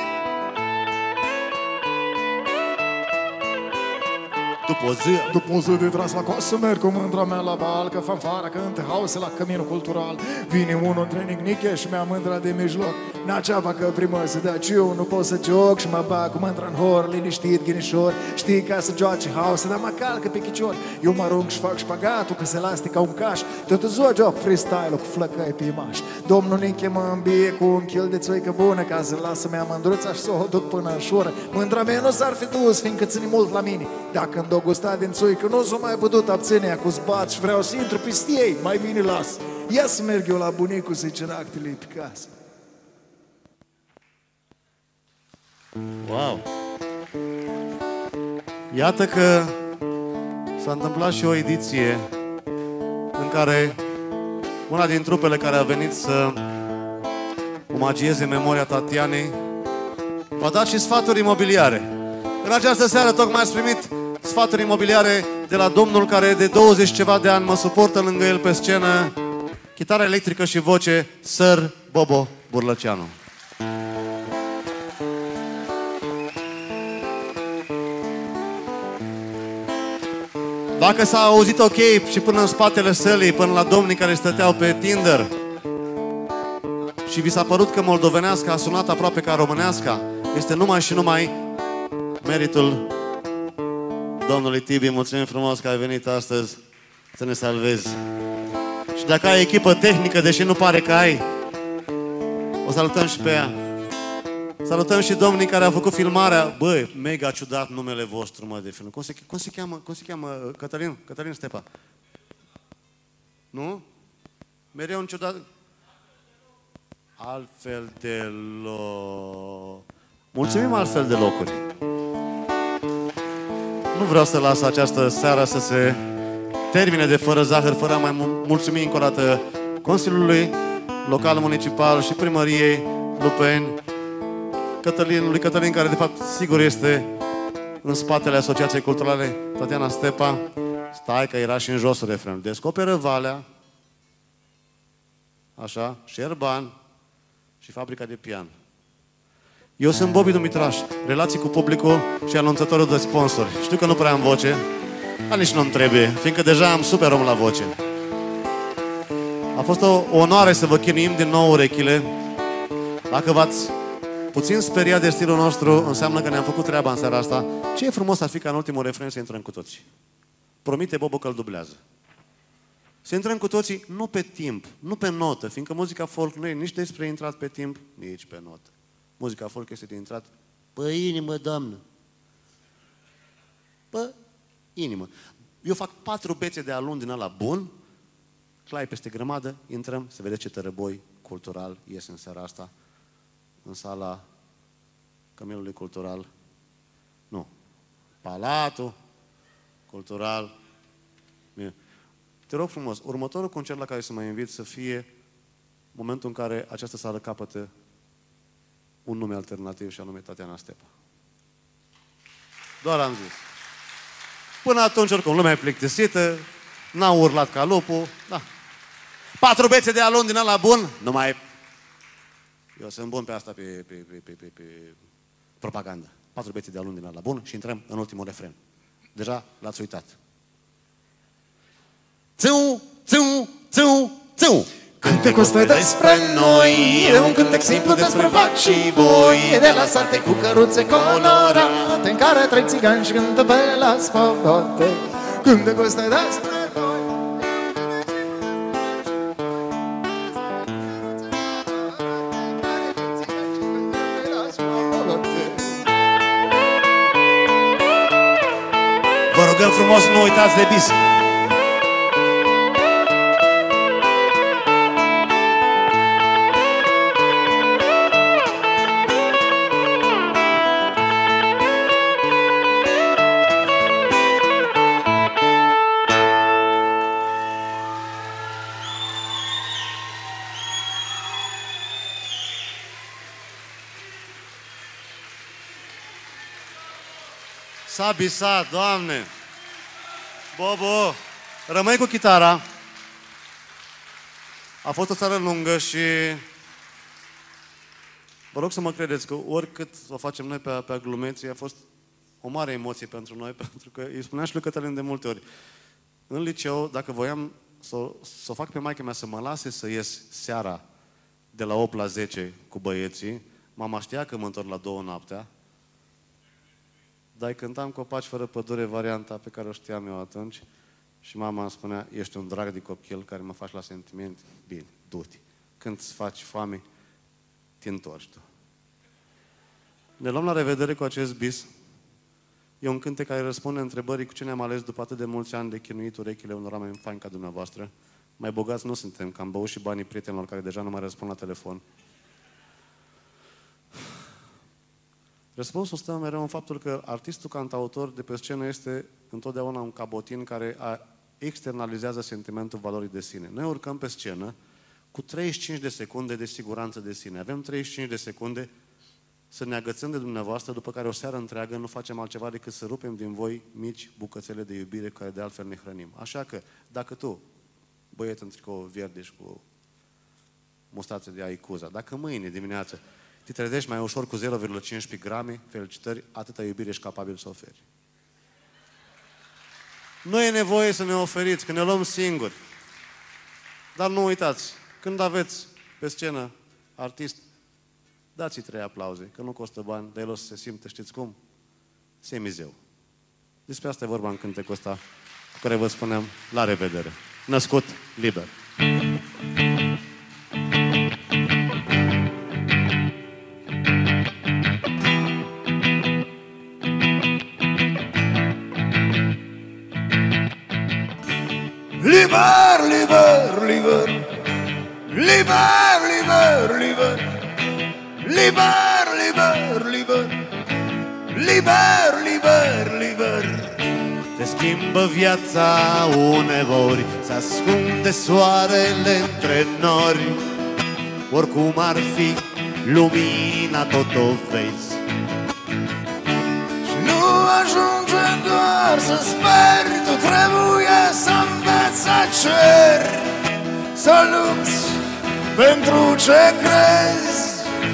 După o zi, După o zi de tras la coasă, merg cu mândra mea la bal, că fanfara cântă hause la căminul cultural. Vine unul între nicniche și mi-a mândra de mijloc. N-aceaba că primă să dea ci eu nu pot să joc și mă bag cu mândra în hor, liniștit, ghinișor. Știi ca să joace hause, dar mă calcă pe chicior. Eu mă arunc și fac șpagatul, că se lasă ca un caș. Tot ziua joc freestyle-ul cu flăcăi pe imaș. Domnul Niche mă îmbie cu un chil de țuică bună, ca să lasă mea mândruța și să o duc până în șură. Mândra mea nu s-ar fi dus, fiindcă ține mult la mine. Dacă îmi dau gustat din țuică, nu s-o mai putut abține cu zbat și vreau să intru peste ei, mai bine las. Ia să merg eu la bunicul să-i cer actele pe casă. wow! Iată că s-a întâmplat și o ediție în care una din trupele care a venit să omagieze memoria Tatianei v-a dat și sfaturi imobiliare. În această seară tocmai ați primit sfaturi imobiliare de la domnul care de douăzeci ceva de ani mă suportă lângă el pe scenă, chitară electrică și voce, Sir Bobo Burlăceanu. Dacă s-a auzit ok și până în spatele sălii, până la domnii care stăteau pe Tinder și vi s-a părut că moldovenească a sunat aproape ca românească, este numai și numai meritul domnului Tibi. Mulțumim frumos că ai venit astăzi să ne salvezi. Și dacă ai echipă tehnică, deși nu pare că ai, o salutăm și pe ea. Salutăm și domnii care au făcut filmarea. Băi, mega ciudat numele vostru, mă, de film. Cum se, cum se cheamă? Cum se cheamă? Cătălin? Cătălin Stepa. Nu? Mereu un ciudat... Altfel de loc... Mulțumim Altfel de locuri. Nu vreau să las această seară să se termine de fără zahăr, fără a mai mulțumi încă o dată Consiliului Local Municipal și Primăriei Lupeni, Cătălin, lui Cătălin, care de fapt sigur este în spatele Asociației Culturale Tatiana Stepa. Stai că era și în josul refrenul. Descoperă Valea, așa, Șerban și Fabrica de Pian. Eu sunt Bobby Dumitraș, relații cu publicul și anunțătorul de sponsori. Știu că nu prea am voce, dar nici nu-mi trebuie, fiindcă deja am super om la voce. A fost o onoare să vă chinuim din nou urechile. Dacă v-ați puțin speriat de stilul nostru, înseamnă că ne-am făcut treaba în seara asta. Ce e frumos ar fi ca în ultimul refren să intrăm cu toții. Promite Bobo că îl dublează. Să intrăm cu toții nu pe timp, nu pe notă, fiindcă muzica folk nu e nici despre intrat pe timp, nici pe notă. Muzica folk este de intrat pe inimă, Doamnă. Pe inimă. Eu fac patru bețe de alun din ăla bun, clai peste grămadă, intrăm, să vedeți ce tărăboi cultural iese în seara asta, în sala Căminului Cultural. Nu. Palatul Cultural. Bine. Te rog frumos, următorul concert la care să mă invit să fie momentul în care această sală capătă un nume alternativ și anume Tatiana Stepa. Doar am zis. Până atunci, oricum, lumea e plictisită, n-au urlat ca lupul, da. Patru bețe de alun din ăla bun, nu mai... Eu sunt bun pe asta, pe, pe, pe, pe, pe, pe propagandă. Patru bețe de alun din ăla bun și intrăm în ultimul refren. Deja l-ați uitat. Țiu, țiu, țiu, țiu. Cântecul ăsta despre noi, e un cântec simplu despre vaci și boi, de la sate cu căruțe colorate, în care trei țigani și cântă pe la spate. Cântecul ăsta despre noi. Vă rugăm frumos, nu uitați de bis. S-a bisat, Doamne! Bobo, rămâi cu chitara. A fost o seară lungă și vă rog să mă credeți că oricât o facem noi pe, pe glumeții, a fost o mare emoție pentru noi, pentru că îi spuneam și lui Cătălin de multe ori. În liceu, dacă voiam să, să o fac pe maică mea să mă lase să ies seara de la opt la zece cu băieții, mama știa că mă întorc la două noaptea, dar îi cântam Copaci fără pădure, varianta pe care o știam eu atunci, și mama îmi spunea, ești un drag de copil care mă faci la sentiment, bine, du-te. Când îți faci foame, te întorci tu. Ne luăm la revedere cu acest bis. E un cântec care răspunde întrebării cu ce ne-am ales după atât de mulți ani de chinuit urechile unor oameni faini ca dumneavoastră. Mai bogați nu suntem, că am băut și banii prietenilor care deja nu mai răspund la telefon. Răspunsul stă mereu în faptul că artistul cantautor de pe scenă este întotdeauna un cabotin care externalizează sentimentul valorii de sine. Noi urcăm pe scenă cu treizeci și cinci de secunde de siguranță de sine. Avem treizeci și cinci de secunde să ne agățăm de dumneavoastră, după care o seară întreagă nu facem altceva decât să rupem din voi mici bucățele de iubire cu care de altfel ne hrănim. Așa că, dacă tu, băiet în tricou verde și cu mustață de aicuza, dacă mâine dimineață te trezești mai ușor cu zero virgulă cincisprezece grame, felicitări, atâta iubire ești capabil să oferi. Nu e nevoie să ne oferiți, că ne luăm singuri. Dar nu uitați, când aveți pe scenă artist, dați-i trei aplauze, că nu costă bani, dar el o să se simte, știți cum? Semizeu. Despre asta e vorba în cântecul ăsta cu care vă spuneam la revedere. Născut liber. Liber, liber, liber, liber, liber, liber, liber, liber, liber, liber, liber, liber. te schimbă viața uneori, se ascunde soarele între nori. Oricum ar fi, lumina tot o vezi. Și nu ajunge doar să speri, tu trebuie să înveți să ceri, să lupți pentru ce crezi.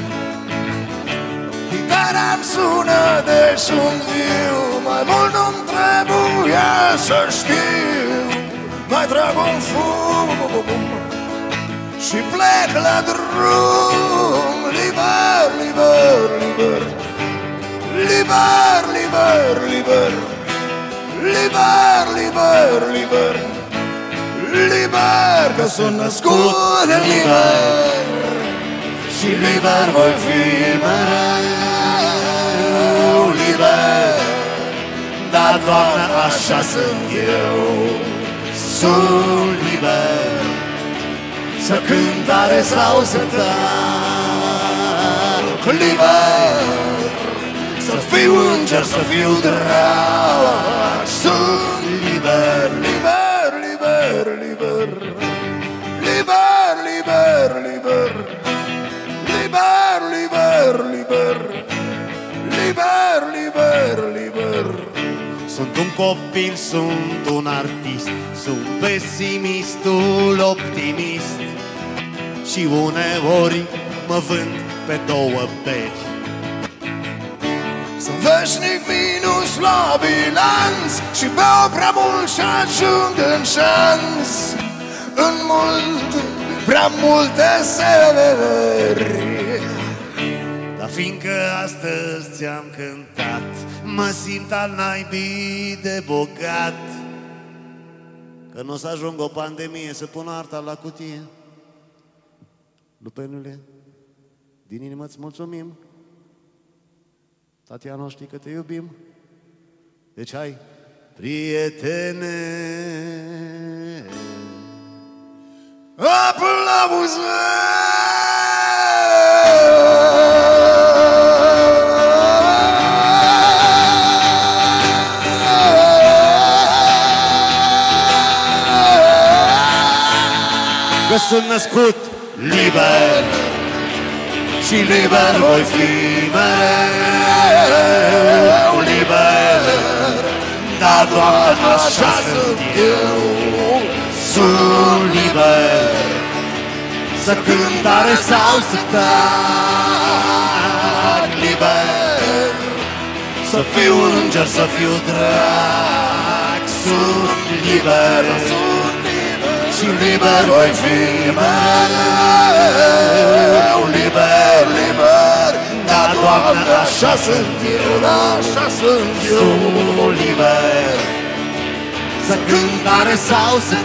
Chitara-mi sună de sunt viu, mai mult nu-mi trebuie să știu. Mai trag un fum și plec la drum, liber, liber, liber, liber, liber, liber, liber, liber, liber, liber, că sunt născut de liber și liber voi fi mereu, liber. Dar, Doamne, așa sunt eu, sunt liber, să cântare sau să tac, liber, să fiu înger, să fiu drag, sunt liber, liber, liber, liber, liber, liber, liber, liber, liber, liber, liber, liber, liber. Sunt un copil, sunt un artist, sunt pesimistul optimist și uneori mă vând pe două beri. Sunt veșnic minus la bilanț și beau prea mult și ajung în șanț, în mult, prea multe severi. Dar fiindcă astăzi ți-am cântat, mă simt al naibii de bogat. Că nu o să ajungă o pandemie să pună arta la cutie. Lupenule, din inimă îți mulțumim. Tatiana, știi că te iubim. Deci hai, prietene, aplauze! Că sunt născut Liber și liber voi fi mereu, liber. Dar, Doamne, așa sunt eu, sunt liber, să cântare sau să tac, liber, să fiu înger, să fiu drag, sunt liber, și liber voi fi mereu, liber, liber. Dar, Doamne, așa sunt eu, așa sunt eu, liber, să cântare sau să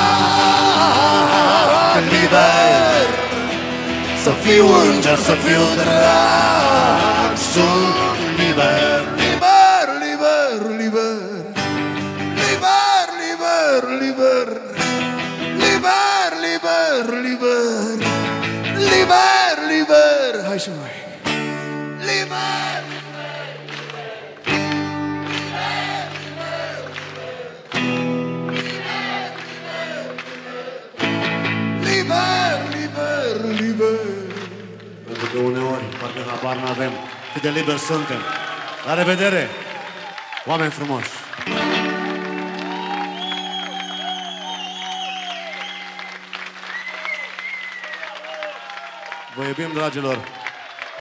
tac, liber, să fiu înger, să fiu drag, sunt liber, liber, liber, liber, liber, liber, liber, liber, liber, liber, liber, liber. Hai și mai. Liber, liber, liber, liber. Pentru că uneori, parcă habar n-avem cât de liberi suntem. La revedere, oameni frumoși! Vă iubim, dragilor!